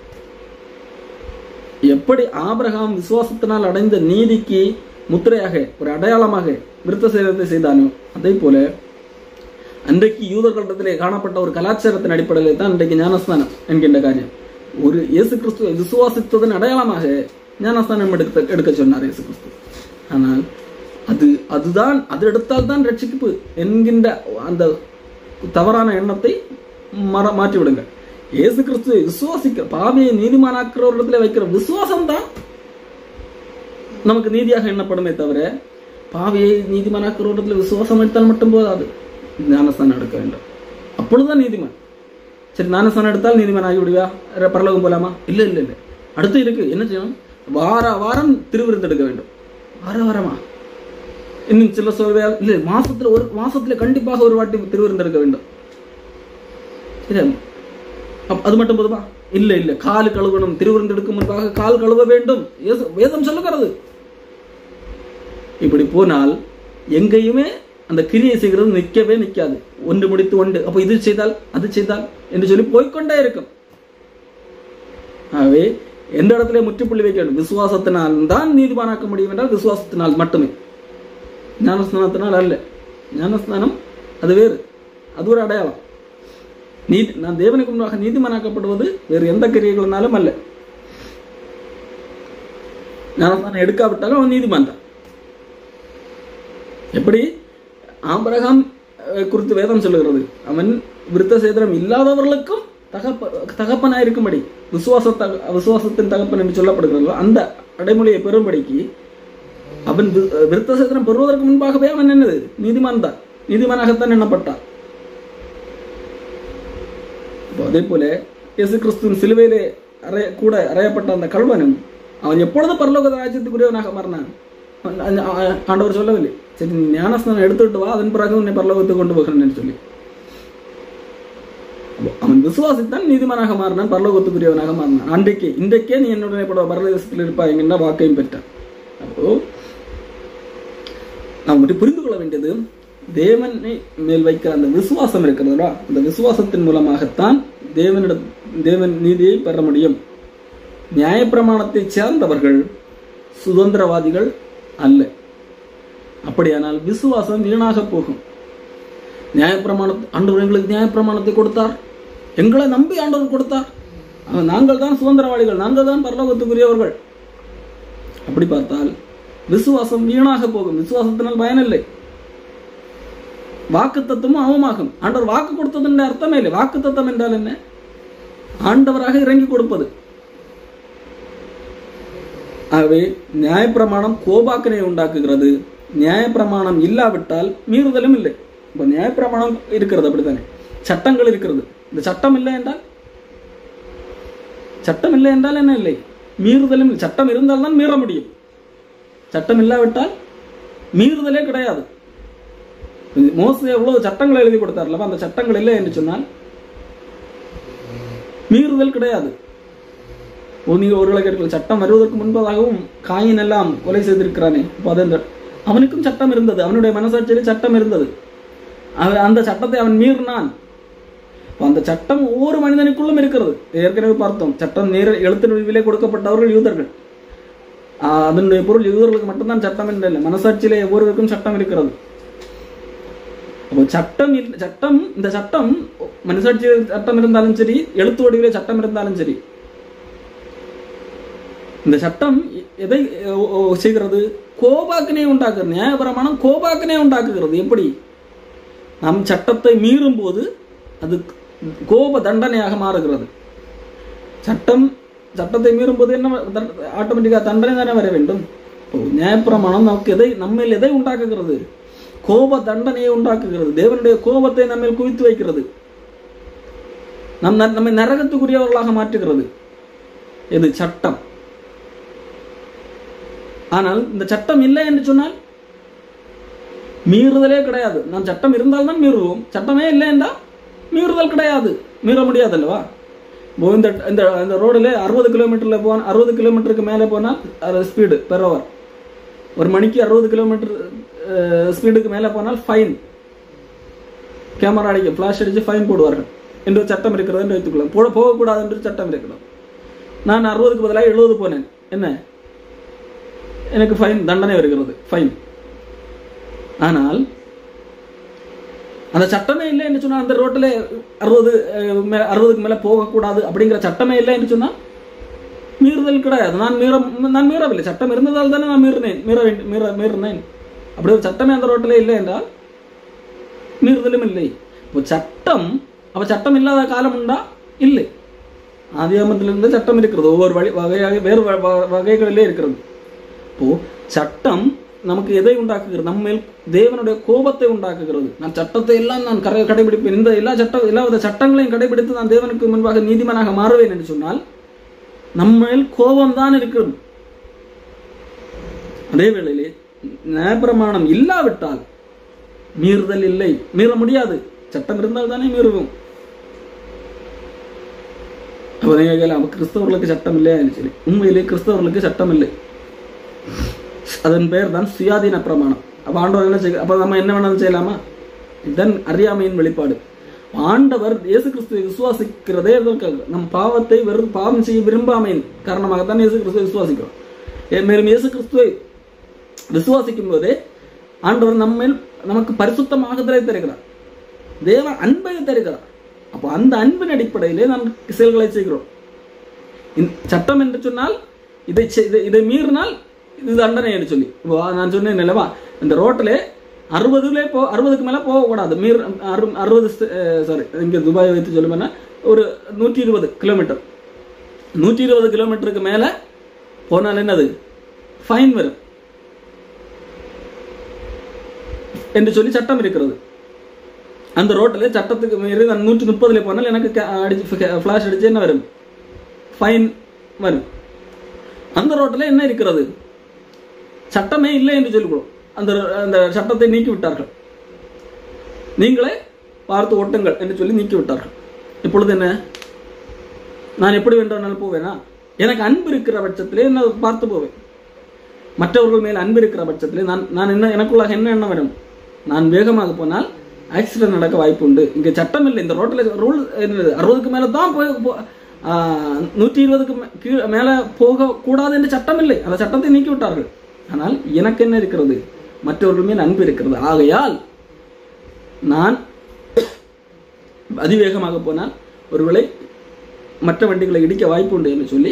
எப்படி ஆபிரகாம் விசுவாசத்தினால் அடைந்த நீதிக்கு முத்திரையாக ஒரு அடையாளமாக விருத்த சேதனத்தை செய்தானோ, அதே போல அன்றைக்கு யூதர்களிடத்திலே காணப்பட்ட ஒரு கலாச்சாரத்தின் அடிப்படையில் தான் இன்றைக்கு ஞானஸ்தானம் என்கின்ற காரியம் ஒரு இயேசு கிறிஸ்துவை விசுவாசித்ததன் அடையாளமாக ஞானஸ்தானம் எடுக்க சொன்னார் இயேசு கிறிஸ்து. ஆனால் அது எடுத்தால் தான் ரட்சிப்பு என்கின்ற அந்த தவறான எண்ணத்தை மாற்றி விடுங்க. இயேசு கிறிஸ்துவை விசுவாசிக்க பாவியை நீதிமானாக்கிறவரிடத்துல வைக்கிற விசுவாசம் தான் நமக்கு நீதியாக எண்ணப்படுமே தவிர, பாவியை நீதிமானாக்கிறவரிடத்துல விசுவாசம் எடுத்தால் மட்டும் போதாது, ஞானஸ்தானம் எடுக்க வேண்டும், அப்பொழுதுதான் நீதிமான். சரி, ஞானஸ்தானம் எடுத்தால் நீதிமான் ஆகி விடுவியா, பரலோகம் போலாமா? இல்லை இல்லை இல்லை, அடுத்து இருக்கு. என்ன செய்யணும்? வாரம் திருவிருந்து எடுக்க வேண்டும். வாரமா? இன்னும் சில சொல்வே இல்லை, மாசத்துல கண்டிப்பாக ஒரு வாட்டி திருவிருந்து எடுக்க வேண்டும். சரி, அது மட்டும் போதுமா? இல்லை இல்லை, கால் கழுவணும், திருவிருந்து எடுக்கும் முன்பாக கால் கழுவ வேண்டும், வேதம் சொல்லுகிறது. இப்படி போனால் எங்கேயுமே அந்த கிரியை செய்கிறது நிற்கவே நிற்காது, ஒன்று முடித்து ஒன்று, அப்போ இது செய்தால் அது செய்தால் என்று சொல்லி போய்கொண்டே இருக்கும். ஆகவே எந்த இடத்துல முற்றுப்புள்ளி வைக்க வேண்டும்? விசுவாசத்தினால் தான் நீதிமானாக்க முடியும் என்றால் விசுவாசத்தினால் மட்டுமே, ஞானஸ்நானத்தினால் அல்ல. ஞானஸ்நானம் அது வேறு, அது ஒரு அடையாளம். நான் தேவனுக்கு முன்பாக நீதிமானாக்கப்படுவது வேறு எந்த கிரியைகளினாலும் அல்ல. ஞானஸ்நானம் எடுக்காவிட்டாலும் அவன் நீதிமான் தான். எப்படி ஆபிரகாம் குறித்து வேதம் சொல்லுகிறது, அவன் விருத்த சேதனம் இல்லாதவர்களுக்கும் தகப்பனாயிருக்கும்படி விசுவாசத்தின் தகப்பன் என்று சொல்லப்படுகிறது. அந்த அடைமொழியை பெறும்படிக்கு அவன் விருத்த சேதனம் பெறுவதற்கு முன்பாகவே அவன் என்னது? நீதிமான் தான், நீதிமானாகத்தான் எண்ணப்பட்டான். அதே போல இயேசு கிறிஸ்துவின் சிலுவையிலே கூட அறையப்பட்ட அந்த கல்வனும் அவன் எப்பொழுது பரலோக ராஜ்யத்துக்குரியவனாக மாறினான்? ஆண்டவர் சொல்லவில்லை, சரி நீ ஞானஸ்நானம் எடுத்துட்டு வா, அதன் பிறகு உன்னை பரலோகத்துக்கு கொண்டு போகிறேன் சொல்லி. அவன் விசுவாசித்தான் நீதிமானாக மாறினான், பரலோகத்துக்குரியவனாக மாறினான். இன்றைக்கே நீ என்னுடைய பரலோகத்தில் இருப்பாய் என்கின்ற வாக்கையும் பெற்றான். அப்போ நாம் புரிந்து கொள்ள வேண்டியது, தேவனை மேல் வைக்கிற அந்த விசுவாசம் இருக்கிறதா, அந்த விசுவாசத்தின் மூலமாகத்தான் தேவன் நீதியை பெற முடியும். நியாயப்பிரமாணத்தை சேர்ந்தவர்கள் சுதந்திரவாதிகள் அல்ல. அப்படியானால் விசுவாசம் வீணாக போகும். ஆண்டவர் எங்களுக்கு நியாயப்பிரமாணத்தை கொடுத்தார், எங்களை நம்பி ஆண்டவர் கொடுத்தார், நாங்கள் தான் சுதந்திரவாதிகள், நாங்கள் தான் பரலோகத்துக்குரியவர்கள். அப்படி பார்த்தால் விசுவாசம் வீணாக போகும். விசுவாசத்தினால் பயனில்லை. வாக்கு தத்துவமும் அவமாகும். ஆண்டவர் வாக்கு கொடுத்தது அர்த்தமே இல்லை. வாக்கு தத்துவம் என்றால் என்ன? ஆண்டவராக இறங்கி கொடுப்பது. ஆகவே நியாயப்பிரமாணம் கோபாக்கனை உண்டாக்குகிறது. நியாயப்பிரமாணம் இல்லாவிட்டால் மீறுதலும் இல்லை. இப்போ நியாயப்பிரமாணம் இருக்கிறது, அப்படித்தானே? சட்டங்கள் இருக்கிறது. இந்த சட்டம் இல்லை என்றால் என்ன இல்லை? மீறுதலும். சட்டம் இருந்தால் தான் மீற முடியும். சட்டம் இல்லாவிட்டால் மீறுதலே கிடையாது. மோசே எவ்வளவு சட்டங்களை எழுதி கொடுத்தார்ல, அந்த சட்டங்கள் இல்லை என்று சொன்னால் மீறுதல் கிடையாது. நீங்க ஒருவேளை கேட்கல, சட்டம் வருவதற்கு முன்பதாகவும் காயின் எல்லாம் கொலை செய்திருக்கிறானே, அவனுக்கும் சட்டம் இருந்தது, அவனுடைய மனசாட்சியிலே சட்டம் இருந்தது. அந்த சட்டத்தை அவன் மீறினான். அந்த சட்டம் ஒவ்வொரு மனிதனுக்குள்ளும் இருக்கிறது. ஏற்கனவே பார்த்தோம், சட்டம் நேர எழுத்து வடிவிலே கொடுக்கப்பட்டவர்கள் யூதர்கள். அதனுடைய பொருள் யூதர்களுக்கு மட்டும்தான் சட்டம் என்று இல்லை, மனசாட்சியிலே ஒவ்வொருவருக்கும் சட்டம் இருக்கிறது. அப்போ இந்த சட்டம் மனசாட்சி சட்டம் இருந்தாலும் சரி, எழுத்து வடிவிலே சட்டம் இருந்தாலும் சரி, இந்த சட்டம் எதை செய்கிறது? கோபாக்கினை உண்டாக்குறது. நியாயப்பிரமாணம் கோபாக்கினை உண்டாக்குகிறது. எப்படி? நம் சட்டத்தை மீறும் போது அது கோப தண்டனையாக மாறுகிறது. சட்டத்தை மீறும் போது என்ன ஆட்டோமேட்டிக்காக தண்டனை தானே வர வேண்டும். நியாயப்பிரமாணம் நமக்கு நம்மேல் எதை உண்டாக்குகிறது? கோப தண்டனையை உண்டாக்குகிறது. தேவனுடைய கோபத்தை நம்மேல் குவித்து வைக்கிறது. நம்மை நரகத்துக்குரியவர்களாக மாற்றுகிறது. இது சட்டம். ஆனால் இந்த சட்டம் இல்லை என்று சொன்னால் மீறுதலே கிடையாது. நாம் சட்டம் இருந்தால்தான் மீறுவோம். சட்டமே இல்லை என்றால் மீறுதல் கிடையாது, மீற முடியாது அல்லவா? இந்த ரோடில் 60 கிலோமீட்டரில் 60 கிலோமீட்டருக்கு மேலே போனால் ஸ்பீடு பெர் ஹவர், ஒரு மணிக்கு 60 கிலோமீட்டர் ஸ்பீடுக்கு மேலே போனால் ஃபைன், கேமரா அடிக்க ஃப்ளாஷ் அடித்து ஃபைன் போடுவார்கள் என்று சட்டம் இருக்கிறது என்று வைத்துக்கொள்ளலாம். போகக்கூடாது என்று சட்டம் இருக்கிறது. நான் 60க்கு பதிலாக 70 போனேன், என்ன எனக்கு ஃபைன், தண்டனை வருகிறது, ஃபைன். ஆனால் அந்த சட்டமே இல்லை என்று சொன்னால், அந்த ரோட்டில் 60க்கு மேலே போகக்கூடாது அப்படிங்கிற சட்டமே இல்லை என்று சொன்னால் மீறுதல் கிடையாது. நான் மீறவில்லை. சட்டம் இருந்ததால் தானே நான் மீறினேன். அப்படி ஒரு சட்டமே அந்த ரோட்டில் இல்லை என்றால் மீறுதலும் இல்லை. இப்போ சட்டம் இல்லாத காலம் உண்டா? இல்லை. ஆதியாகமத்திலிருந்து சட்டம் இருக்கிறது. ஒவ்வொரு வகையாக வேறு வகைகளிலே இருக்கிறது. இப்போ சட்டம் நமக்கு எதை உண்டாக்குகிறது? நம்ம மேல் தேவனுடைய கோபத்தை உண்டாக்குகிறது. நான் சட்டத்தை எல்லாம் நான் கடைபிடிப்பேன், இந்த எல்லா சட்டங்களையும் கடைபிடித்து நான் தேவனுக்கு முன்பாக நீதிமானாக மாறுவேன் என்று சொன்னால் நம்ம மேல் கோபம் தான் இருக்கிறது. அதே வேளையிலே நியாயப்பிரமாணம் இல்லாவிட்டால் மீறுதல் இல்லை, மீற முடியாது. சட்டம் இருந்தால் தானே மீறுவோம். கிறிஸ்தவர்களுக்கு சட்டம் இல்லையா? சரி, உண்மையிலே கிறிஸ்தவர்களுக்கு சட்டம் இல்லை. அதன் பெயர் தான் சுயாதீன பிரமாணம். அப்ப ஆண்டவர் என்ன செய்ய? அப்ப நம்ம என்ன வேணாலும் செய்யலாமா? இதுதான் அறியாமையின் வெளிப்பாடு. ஆண்டவர் இயேசு கிறிஸ்துவை விசுவாசிக்கிறதே நம் பாவத்தை பாவம் செய்ய விரும்பாமையின் காரணமாகத்தான் இயேசு கிறிஸ்துவை விசுவாசிக்கிறோம். மேலும் இயேசு கிறிஸ்துவை விசுவாசிக்கும் போதே ஆண்டவர் நமக்கு பரிசுத்தமாகுதலை தருகிறார், தேவ அன்பை தருகிறார். அப்போ அந்த அன்பின் அடிப்படையிலே நாம் செயல்களை செய்கிறோம். சட்டம் என்று சொன்னால் இதை மீறினால் இது தண்டனை என்று சொல்லி நான் சொன்னேன் அல்லவா? இந்த ரோட்டில் 60க்கு மேலே போகக்கூடாது. 60 இங்கே துபாய் வைத்து சொல்லுவேன்னா ஒரு 120 கிலோமீட்டர், 120 கிலோமீட்டருக்கு மேலே போனால் என்னது ஃபைன் வரும் என்று சொல்லி சட்டம் இருக்கிறது. அந்த ரோட்டில் சட்டத்துக்கு மீறி நான் 130 போனால் எனக்கு ஃப்ளாஷ் அடிச்சு என்ன வரும்? ஃபைன் வரும். அந்த ரோட்டில் என்ன இருக்கிறது? சட்டமே இல்லை என்று சொல்லிவிடும். அந்த சட்டத்தை நீக்கி விட்டார்கள். நீங்களே பார்த்து ஓட்டுங்கள் என்று சொல்லி நீக்கி விட்டார்கள். இப்பொழுது என்ன? நான் எப்படி வேண்டாம் போவேனா? எனக்கு அன்பு இருக்கிற பட்சத்திலே நான் பார்த்து போவேன். மற்றவர்கள் மேல் அன்பு இருக்கிற பட்சத்திலே நான் என்ன எனக்குள்ளாக என்ன எண்ணம் வரும்? நான் வேகமாக போனால் ஆக்சிடென்ட் நடக்க வாய்ப்பு உண்டு. இங்கே சட்டம் இல்லை. இந்த ரோட்டில் ரூல் 60க்கு மேலே தான் 120க்கு மேலே போகக்கூடாது என்று சட்டம் இல்லை. அந்த சட்டத்தை நீக்கி விட்டார்கள். ஆனால் எனக்கு என்ன இருக்கிறது? மற்றவர்கள் மேல் அன்பு இருக்கிறது. ஆகையால் நான் அதிவேகமாக போனால் ஒருவேளை மற்ற வண்டிகளை இடிக்க வாய்ப்பு உண்டு என்று சொல்லி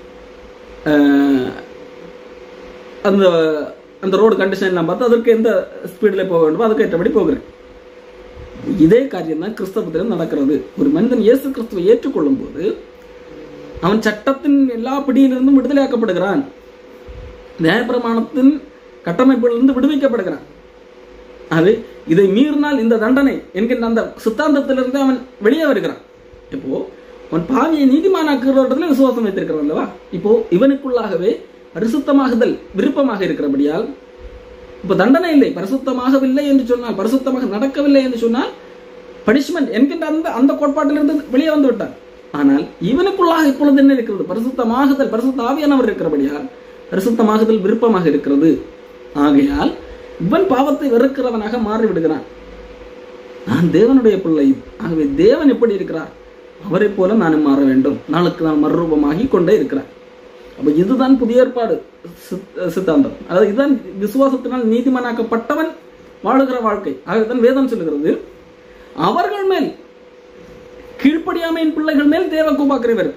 அந்த ரோடு கண்டிஷன் எல்லாம் பார்த்து அதற்கு எந்த ஸ்பீடில் போக வேண்டுமோ அதுக்கு ஏற்றபடி போகிறேன். இதே காரியம் தான் கிறிஸ்தவத்திலும் நடக்கிறது. ஒரு மனிதன் இயேசு கிறிஸ்துவை ஏற்றுக்கொள்ளும் போது அவன் சட்டத்தின் எல்லா பிடியிலிருந்தும் விடுதலையாக்கப்படுகிறான். நியாயப்பிரமாணத்தின் கட்டமைப்பிலிருந்து விடுவிக்கப்படுகிறான். அது இதை மீறினால் இந்த தண்டனை என்கின்ற அந்த சித்தாந்தத்திலிருந்து அவன் வெளியே வருகிறான். இப்போ அவன் பாவியை நீதிமானாக்குறதுல விசுவாசம் வைத்திருக்கிறான் அல்லவா? இப்போ இவனுக்குள்ளாகவே பரிசுத்தமாகுதல் விருப்பமாக இருக்கிறபடியால் இப்போ தண்டனை இல்லை. பரிசுத்தமாகவில்லை என்று சொன்னால், பரிசுத்தமாக நடக்கவில்லை என்று சொன்னால் பனிஷ்மெண்ட் என்கின்ற அந்த கோட்பாட்டிலிருந்து வெளியே வந்து விட்டான். ஆனால் இவனுக்குள்ளாக இப்பொழுது என்ன இருக்கிறது? பரிசுத்தமாகுதல், பரிசுத்த ஆவியானவர் இருக்கிறபடியால் பரிசுத்தமாகுதல் விருப்பமாக இருக்கிறது. ஆகையால் இவன் பாவத்தை வெறுக்கிறவனாக மாறிவிடுகிறான். நான் தேவனுடைய பிள்ளை. ஆகவே தேவன் எப்படி இருக்கிறார்? அவரை போல நானும் மாற வேண்டும். நாளுக்கு நான் மறுரூபமாகி கொண்டே இருக்கிறார். அப்ப இதுதான் புதிய ஏற்பாடு சித்தாந்தம். அதாவது இதுதான் விசுவாசத்தினால் நீதிமானாக்கப்பட்டவன் வாழுகிற வாழ்க்கை. ஆகத்தான் வேதம் சொல்லுகிறது, அவர்கள் மேல் கீழ்ப்படியாமையின் பிள்ளைகள் மேல் தேவ கோபாக்கினை வரும்.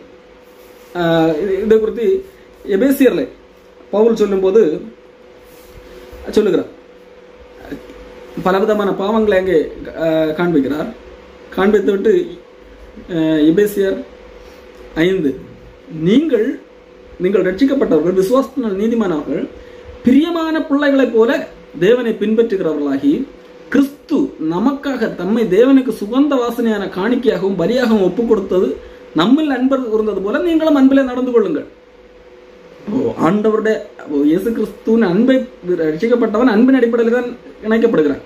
இதை குறித்து எபேசியர்ல பவுல் சொல்லும் போது சொல்லுகிறார், பலவிதமான பாவங்களை அங்கே காண்பிக்கிறார். காண்பித்து விட்டு எபேசியர் 5, நீங்கள் ரட்சிக்கப்பட்டவர்கள், விசுவாசத்தினால் நீதிமானவர்கள், பிரியமான பிள்ளைகளைப் போல தேவனை பின்பற்றுகிறவர்களாகி, கிறிஸ்து நமக்காக தம்மை தேவனுக்கு சுகந்த வாசனையான காணிக்கையாகவும் பலியாகவும் ஒப்புக் கொடுத்தது நம்மில் அன்பர் இருந்தது போல நீங்களும் அன்பிலே நடந்து கொள்ளுங்கள். ஆண்டவருடைய இயேசு கிறிஸ்துவின் அன்பை, ரட்சிக்கப்பட்டவன் அன்பின் அடிப்படையில் தான் இணைக்கப்படுகிறான்.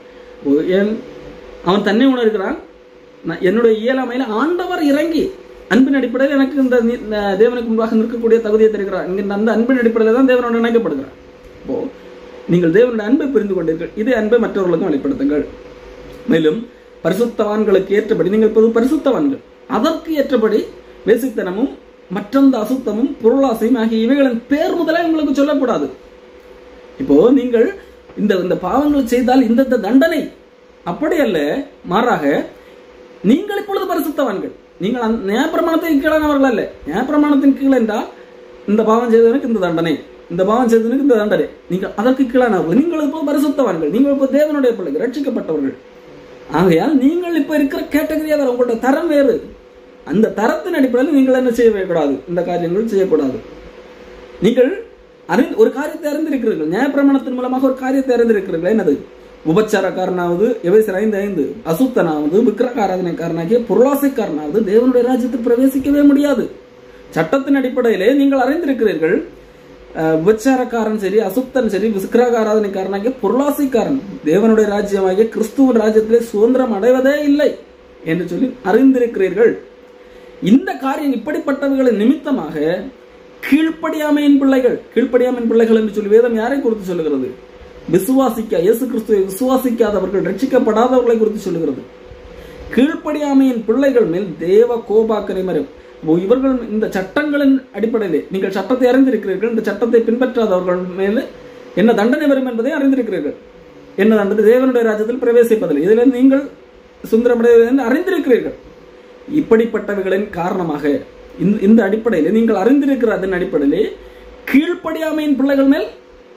அவன் தன்னை உணர்கிறான், என்னுடைய இயலாமையில ஆண்டவர் இறங்கி அன்பின் அடிப்படையில் எனக்கு இந்த தேவனுக்கு முன்பாக நிற்கக்கூடிய தகுதியை தருகிறார் என்கின்ற அந்த அன்பின் அடிப்படையில் தான் தேவனோடு இணைக்கப்படுகிறார். இப்போ நீங்கள் தேவனுடைய அன்பை புரிந்து கொண்டீர்கள், இதே அன்பை மற்றவர்களுக்கும் வெளிப்படுத்துங்கள். மேலும் பரிசுத்தவான்களுக்கு ஏற்றபடி, நீங்கள் இப்போது பரிசுத்தவான்கள், அதற்கு ஏற்றபடி வேசித்தனமும் மற்றந்த அசுத்தமும் பொருளாசையும் ஆகிய இவைகளின் பேர் முதலே உங்களுக்கு சொல்லக்கூடாது. இப்போ நீங்கள் இந்த பாவங்களை செய்தால் இந்த தண்டனை அப்படி அல்ல, மாறாக நீங்கள் இப்பொழுது பரிசுத்தவான்கள். நீங்கள் நியாயப்பிரமாணத்தின் கீழானவர்கள் அல்ல. நியாயப்பிரமாணத்தின் கீழே என்றால் இந்த பாவம் செய்தவனுக்கு இந்த தண்டனை, இந்த பாவம் செய்தவனுக்கு இந்த தண்டனை. நீங்கள் அதற்கு கீழானவர்கள். நீங்கள் இப்போ பரிசுத்தவான்கள், நீங்கள் இப்போ தேவனுடைய பிள்ளைகள், ரட்சிக்கப்பட்டவர்கள். ஆகையால் நீங்கள் இப்போ இருக்கிற கேட்டகரியா வேறு, உங்களுடைய தரம் வேறு. அந்த தரத்தின் அடிப்படையில் நீங்கள் என்ன செய்யக்கூடாது, இந்த காரியங்கள் செய்யக்கூடாது. நீங்கள் ஒரு காரியத்தை அறிந்திருக்கிறீர்கள், நியாயப்பிரமாணத்தின் மூலமாக ஒரு காரியத்தை அறிந்திருக்கிறீர்கள். என்னது? உபச்சாரக்காரனாவது, எபேசியர் 5:5, அசுத்தனாவது, விக்கிரக ஆராதனைக்காரனாகிய பொருளாசைக்காரனாவது தேவனுடைய ராஜ்யத்தில் பிரவேசிக்கவே முடியாது. சட்டத்தின் அடிப்படையிலே நீங்கள் அறிந்திருக்கிறீர்கள், விபச்சாரக்காரன் சரி, அசுத்தன் சரி, விக்கிரக ஆராதனைக்காரனாகிய பொருளாசைக்காரன் தேவனுடைய ராஜ்யமாகிய கிறிஸ்துவின் ராஜ்யத்திலே சுதந்திரம் அடைவதே இல்லை என்று சொல்லி அறிந்திருக்கிறீர்கள். இந்த காரியம் இப்படிப்பட்டவர்களின் நிமித்தமாக கீழ்ப்படியாமையின் பிள்ளைகள் என்று சொல்லி வேதம் யாரை குறித்து சொல்லுகிறது? இயேசு கிறிஸ்துவை விசுவாசிக்காதவர்கள், ரட்சிக்கப்படாதவர்களை குறித்து சொல்லுகிறது. கீழ்ப்படியாமையின் பிள்ளைகள் மேல் தேவ கோபாக்கினை வரும். இவர்கள் இந்த சட்டங்களின் அடிப்படையிலே, நீங்கள் சட்டத்தை அறிந்திருக்கிறீர்கள், இந்த சட்டத்தை பின்பற்றாதவர்கள் மேல் என்ன தண்டனை வரும் என்பதை அறிந்திருக்கிறீர்கள். என்ன தண்டனை? தேவனுடைய ராஜ்யத்தில் பிரவேசிப்பதில்லை. இதில் நீங்கள் சுந்தரமடைவது என்று அறிந்திருக்கிறீர்கள். இப்படிப்பட்டவர்களின் காரணமாக இந்த அடிப்படையில் நீங்கள் அறிந்திருக்கிற அதன் அடிப்படையிலே கீழ்ப்படியாமையின் பிள்ளைகள் மேல்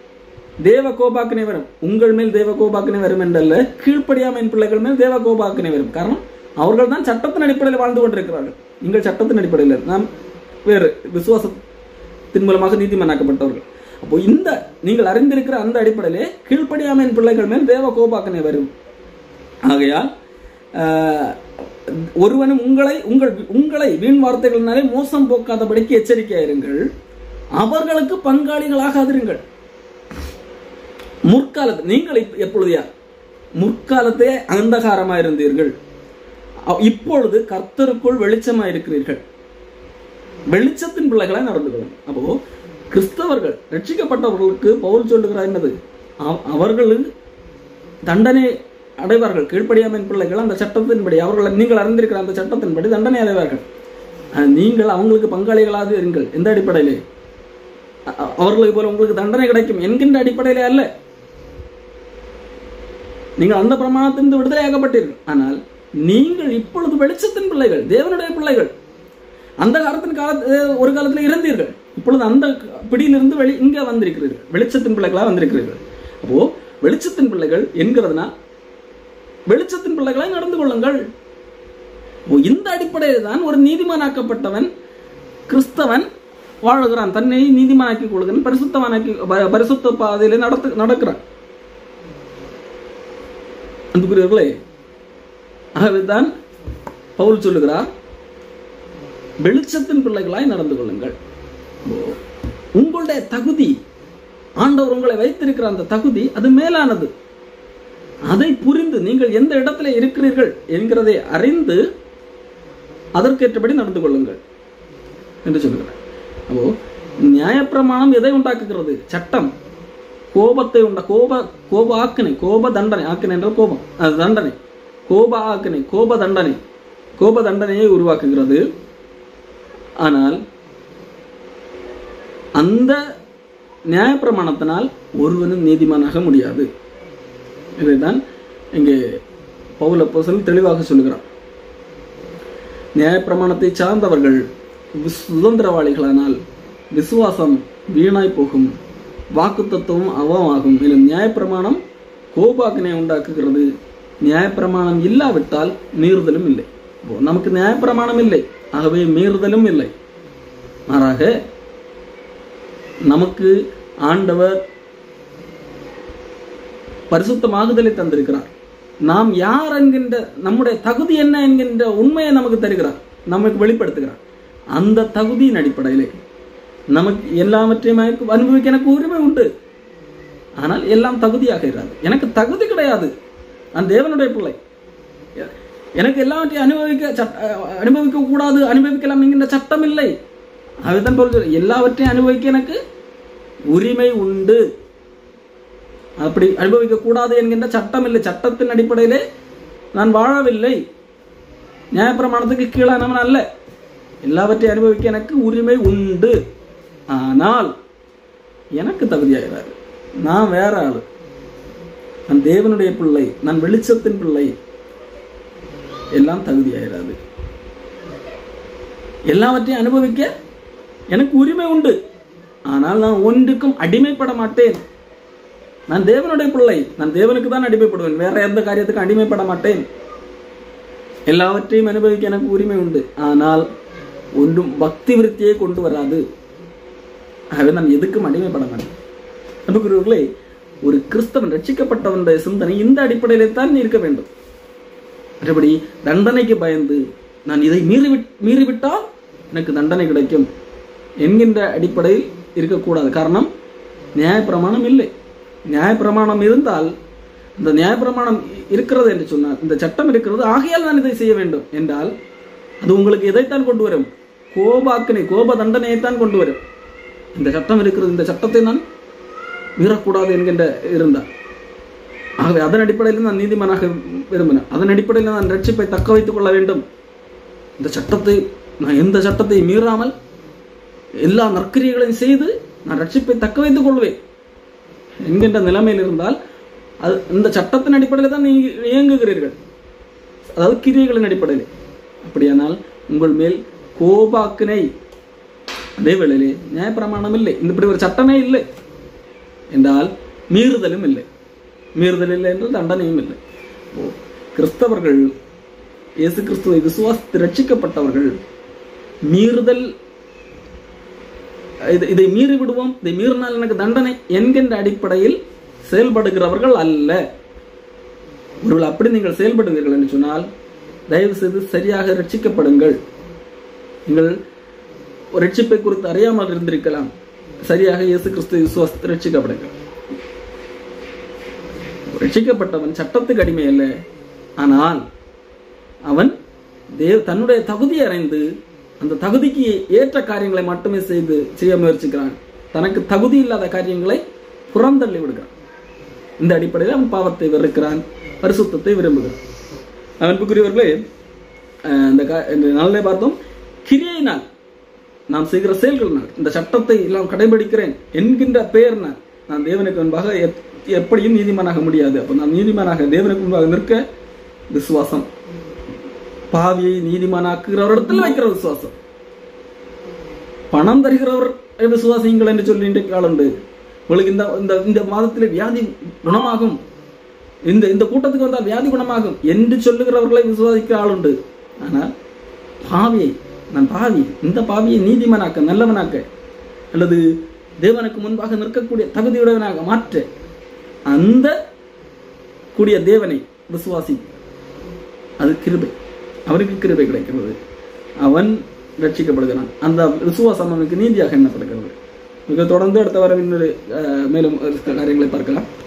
தேவ கோபாக்கினை வரும். உங்கள் மேல் தேவ கோபாக்கினை வரும் என்றல்ல, கீழ்ப்படியாமையின் பிள்ளைகள் மேல் தேவ கோபாக்கினை வரும். காரணம், அவர்கள் தான் சட்டத்தின் அடிப்படையில் வாழ்ந்து கொண்டிருக்கிறார்கள். நீங்கள் சட்டத்தின் அடிப்படையில், நாம் வேறு விசுவாசத்தின் மூலமாக நீதிமன்னாக்கப்பட்டவர்கள். அப்போ இந்த நீங்கள் அறிந்திருக்கிற அந்த அடிப்படையிலே கீழ்ப்படியாமையின் பிள்ளைகள் மேல் தேவ கோபாக்கினை வரும். ஆகையால் ஒருவனும் உங்களை வீண் வார்த்தைகளினாலே மோசம் போக்காதபடிக்கு எச்சரிக்கையாயிருங்கள், அவர்களுக்கு பங்காளிகளாகாதிருங்கள். முற்காலத்தில் நீங்கள் எப்பொழுது யார்? முற்காலத்தே அந்தகாரமாக இருந்தீர்கள், இப்பொழுது கர்த்தருக்குள் வெளிச்சமாக இருக்கிறீர்கள். வெளிச்சத்தின் பிள்ளைகளாய் நடந்து கொள்ளும். அப்போ கிறிஸ்தவர்கள், ரட்சிக்கப்பட்டவர்களுக்கு பவுல் சொல்லுகிறார் என்னது? அவர்கள் தண்டனை அடைவார்கள். கீழ்ப்படியாமையின் பிள்ளைகள் அந்த சட்டத்தின்படி, அவர்கள் நீங்கள் அறிந்திருக்கிற அந்த சட்டத்தின்படி தண்டனை அடைவார்கள். நீங்கள் அவங்களுக்கு பங்காளிகளாக இருங்கள். எந்த அடிப்படையிலே? அவர்களுக்கு போல உங்களுக்கு தண்டனை கிடைக்கும் என்கின்ற அடிப்படையிலே அல்ல. நீங்கள் அந்த பிரமாணத்திலிருந்து விடுதலையாகப்பட்டீர்கள். ஆனால் நீங்கள் இப்பொழுது வெளிச்சத்தின் பிள்ளைகள், தேவனுடைய பிள்ளைகள். அந்த ஒரு காலத்தில் இருந்தீர்கள், இப்பொழுது அந்த பிடியிலிருந்து இங்க வந்திருக்கிறீர்கள், வெளிச்சத்தின் பிள்ளைகளாக வந்திருக்கிறீர்கள். அப்போ வெளிச்சத்தின் பிள்ளைகள் என்கிறதுனா வெளிச்சத்தின் பிள்ளைகளாய் நடந்து கொள்ளுங்கள். இந்த அடிப்படையில் தான் ஒரு நீதிமானாக்கப்பட்டவன் கிறிஸ்தவன் வாழுகிறான், தன்னை நீதிமானாக்கி கொள்கிறான், பரிசுத்த பாதையிலே நடக்கிறான். அன்புக்குரியவர்களே, ஆகவேதான் பவுல் சொல்லுகிறார், வெளிச்சத்தின் பிள்ளைகளாய் நடந்து கொள்ளுங்கள். உங்களுடைய தகுதி, ஆண்டவர் உங்களை வைத்திருக்கிற அந்த தகுதி, அது மேலானது. அதை புரிந்து நீங்கள் எந்த இடத்துல இருக்கிறீர்கள் என்கிறதை அறிந்து அதற்கேற்றபடி நடந்து கொள்ளுங்கள் என்று சொல்லுகிறார். அப்போ நியாயப்பிரமாணம் எதை உண்டாக்குகிறது? சட்டம். கோபத்தை கோப ஆக்கினை, கோப தண்டனை. ஆக்கினை என்ற கோபம், அது தண்டனை. கோப ஆக்கினை, கோப தண்டனையை உருவாக்குகிறது. ஆனால் அந்த நியாயப்பிரமாணத்தினால் ஒருவனும் நீதிமானாக முடியாது. இதைதான் இங்கே பவுல் அப்போஸ்தலன் தெளிவாக சொல்கிறார். நியாயப்பிரமாணத்தை சார்ந்தவர்கள் சுதந்திரவாளிகளானால் விசுவாசம் வீணாய் போகும், வாக்கு தத்துவம் அவமாகும். மேலும் நியாயப்பிரமாணம் கோபாக்கினை உண்டாக்குகிறது. நியாயப்பிரமாணம் இல்லாவிட்டால் மீறுதலும் இல்லை. நமக்கு நியாயப்பிரமாணம் இல்லை, ஆகவே மீறுதலும் இல்லை. மாறாக நமக்கு ஆண்டவர் பரிசுத்தமாகுதலை தந்திருக்கிறார். நாம் யார் என்கின்ற நம்முடைய தகுதி என்ன என்கின்ற உண்மையை நமக்கு தருகிறார், நமக்கு வெளிப்படுத்துகிறார். அந்த தகுதியின் அடிப்படையிலே நமக்கு எல்லாவற்றையும் அனுபவிக்க எனக்கு உரிமை உண்டு. ஆனால் எல்லாம் தகுதியாக இராது. எனக்கு தகுதி கிடையாது, நான் தேவனுடைய பிள்ளை. எனக்கு எல்லாவற்றையும் அனுபவிக்க கூடாது, அனுபவிக்கலாம் என்கின்ற சட்டம் இல்லை. அதுதான் பொருள். எல்லாவற்றையும் அனுபவிக்க எனக்கு உரிமை உண்டு. அப்படி அனுபவிக்க கூடாது என்கின்ற சட்டம் இல்லை. சட்டத்தின் அடிப்படையிலே நான் வாழவில்லை, நியாயப்பிரமாணத்துக்கு கீழானவன் அல்ல. எல்லாவற்றையும் அனுபவிக்க எனக்கு உரிமை உண்டு. ஆனால் எனக்கு தகுதியாகிறாரு. நான் வேற ஆளு, நான் தேவனுடைய பிள்ளை, நான் வெளிச்சத்தின் பிள்ளை. எல்லாம் தகுதியாகிறாது. எல்லாவற்றையும் அனுபவிக்க எனக்கு உரிமை உண்டு. ஆனால் நான் ஒன்றுக்கும் அடிமைப்பட மாட்டேன். நான் தேவனுடைய பிள்ளை, நான் தேவனுக்கு தான் அடிமைப்படுவேன், வேற எந்த காரியத்துக்கும் அடிமைப்பட மாட்டேன். எல்லாவற்றையும் அனுபவிக்க எனக்கு உரிமை உண்டு. ஆனால் ஒன்றும் பக்தி விருத்தியை கொண்டு வராது. ஆகவே நான் எதுக்கும் அடிமைப்பட மாட்டேன். அன்புக்குரியவர்களே, ஒரு கிறிஸ்தவன், ரட்சிக்கப்பட்டவனுடைய சிந்தனை இந்த அடிப்படையிலே தான் இருக்க வேண்டும். மற்றபடி தண்டனைக்கு பயந்து நான் இதை மீறிவிட்டால் எனக்கு தண்டனை கிடைக்கும் என்கின்ற அடிப்படையில் இருக்கக்கூடாது. காரணம், நியாயப்பிரமாணம் இல்லை. நியாயப்பிரமாணம் இருந்தால், இந்த நியாயப்பிரமாணம் இருக்கிறது என்று சொன்னால், இந்த சட்டம் இருக்கிறது, ஆகையால் நான் இதை செய்ய வேண்டும் என்றால், அது உங்களுக்கு எதைத்தான் கொண்டு வரும்? கோபாக்கினை, கோப தண்டனையைத்தான் கொண்டு வரும். இந்த சட்டம் இருக்கிறது, இந்த சட்டத்தை நான் மீறக்கூடாது என்கின்ற இருந்தால், ஆகவே அதன் அடிப்படையில் நான் நீதிமானாக விரும்பினேன். அதன் அடிப்படையில் நான் ரட்சிப்பை தக்க வைத்துக் கொள்ள வேண்டும். இந்த சட்டத்தை நான் எந்த சட்டத்தை மீறாமல் எல்லா நற்கிரியங்களையும் செய்து நான் ரட்சிப்பை தக்க வைத்துக் கொள்வேன் என்கின்ற நிலைமையில் இருந்தால், அது இந்த சட்டத்தின் அடிப்படையில் தான் நீங்கள் இயங்குகிறீர்கள், அதாவது கிரியைகளின் அடிப்படையில். அப்படியானால் உங்கள் மேல் கோபாக்கினை, அதே வேளையிலே நியாயப்பிரமாணம் இல்லை, இப்படி ஒரு சட்டமே இல்லை என்றால் மீறுதலும் இல்லை. மீறுதல் இல்லை என்று தண்டனையும் இல்லை. கிறிஸ்தவர்கள், இயேசு கிறிஸ்துவை விசுவாசித்து ரட்சிக்கப்பட்டவர்கள் மீறுதல், இதை மீறி விடுவோம், இதை மீறினால் எனக்கு தண்டனை என்கின்ற அடிப்படையில் செயல்படுகிறவர்கள் அல்ல. ஒருவேளை அப்படி நீங்கள் செயல்படுவீர்கள் என்று சொன்னால், தயவு செய்து சரியாக ரட்சிக்கப்படுங்கள். நீங்கள் ஒரு ரட்சிப்பை குறித்து அறியாமல் இருந்திருக்கலாம். சரியாக இயேசு கிறிஸ்துவை விசுவாசித்து ரட்சிக்கப்படுங்கள். ரட்சிக்கப்பட்டவன் சட்டத்துக்கு அடிமை அல்ல. ஆனால் அவன் தன்னுடைய தகுதியை அறிந்து அந்த தகுதிக்கு ஏற்ற காரியங்களை மட்டுமே செய்ய முயற்சிக்கிறான். தனக்கு தகுதி இல்லாத காரியங்களை புறந்தள்ளி விடுகிறான். இந்த அடிப்படையில் அவன் பாவத்தை வெறுக்கிறான், பரிசுத்தத்தை விரும்புகிறான். அன்புக்குரியவர்களே, இந்த நாளிலே பார்த்தோம், கிரியையினால் நாம் செய்கிற செயல்களினால், இந்த சட்டத்தை எல்லாம் கடைபிடிக்கிறேன் என்கின்ற பெயர்னால் நான் தேவனுக்கு முன்பாக எப்படியும் நீதிமானாக முடியாது. அப்ப நான் நீதிமானாக தேவனுக்கு முன்பாக நிற்க விசுவாசம், பாவியை நீதிமானாக்குகிறவரிடத்தில் வைக்கிற விசுவாசம். பணம் தருகிறவர் விசுவாசிங்கள் என்று சொல்லி இன்றைக்கு ஆளுண்டு. உங்களுக்கு இந்த மாதத்திலே வியாதி குணமாகும், இந்த கூட்டத்துக்கு வந்தால் வியாதி குணமாகும் என்று சொல்லுகிறவர்களை விசுவாசிக்கிற ஆளுண்டு. ஆனால் பாவியை, நான் பாவி, இந்த பாவியை நீதிமானாக்க, நல்லவனாக்க, அல்லது தேவனுக்கு முன்பாக நிற்கக்கூடிய தகுதியுடையவனாக மாற்ற, அந்த கூடிய தேவனை விசுவாசி, அது கிருபை, அவருக்கு கிருபை கிடைக்கிறது, அவன் ரட்சிக்கப்படுகிறான். அந்த விசுவாசம் அவனுக்கு நீதியாக எண்ணப்படுகிறது. மிக தொடர்ந்து அடுத்த வாரம் இன்னொரு மேலும் காரியங்களை பார்க்கலாம்.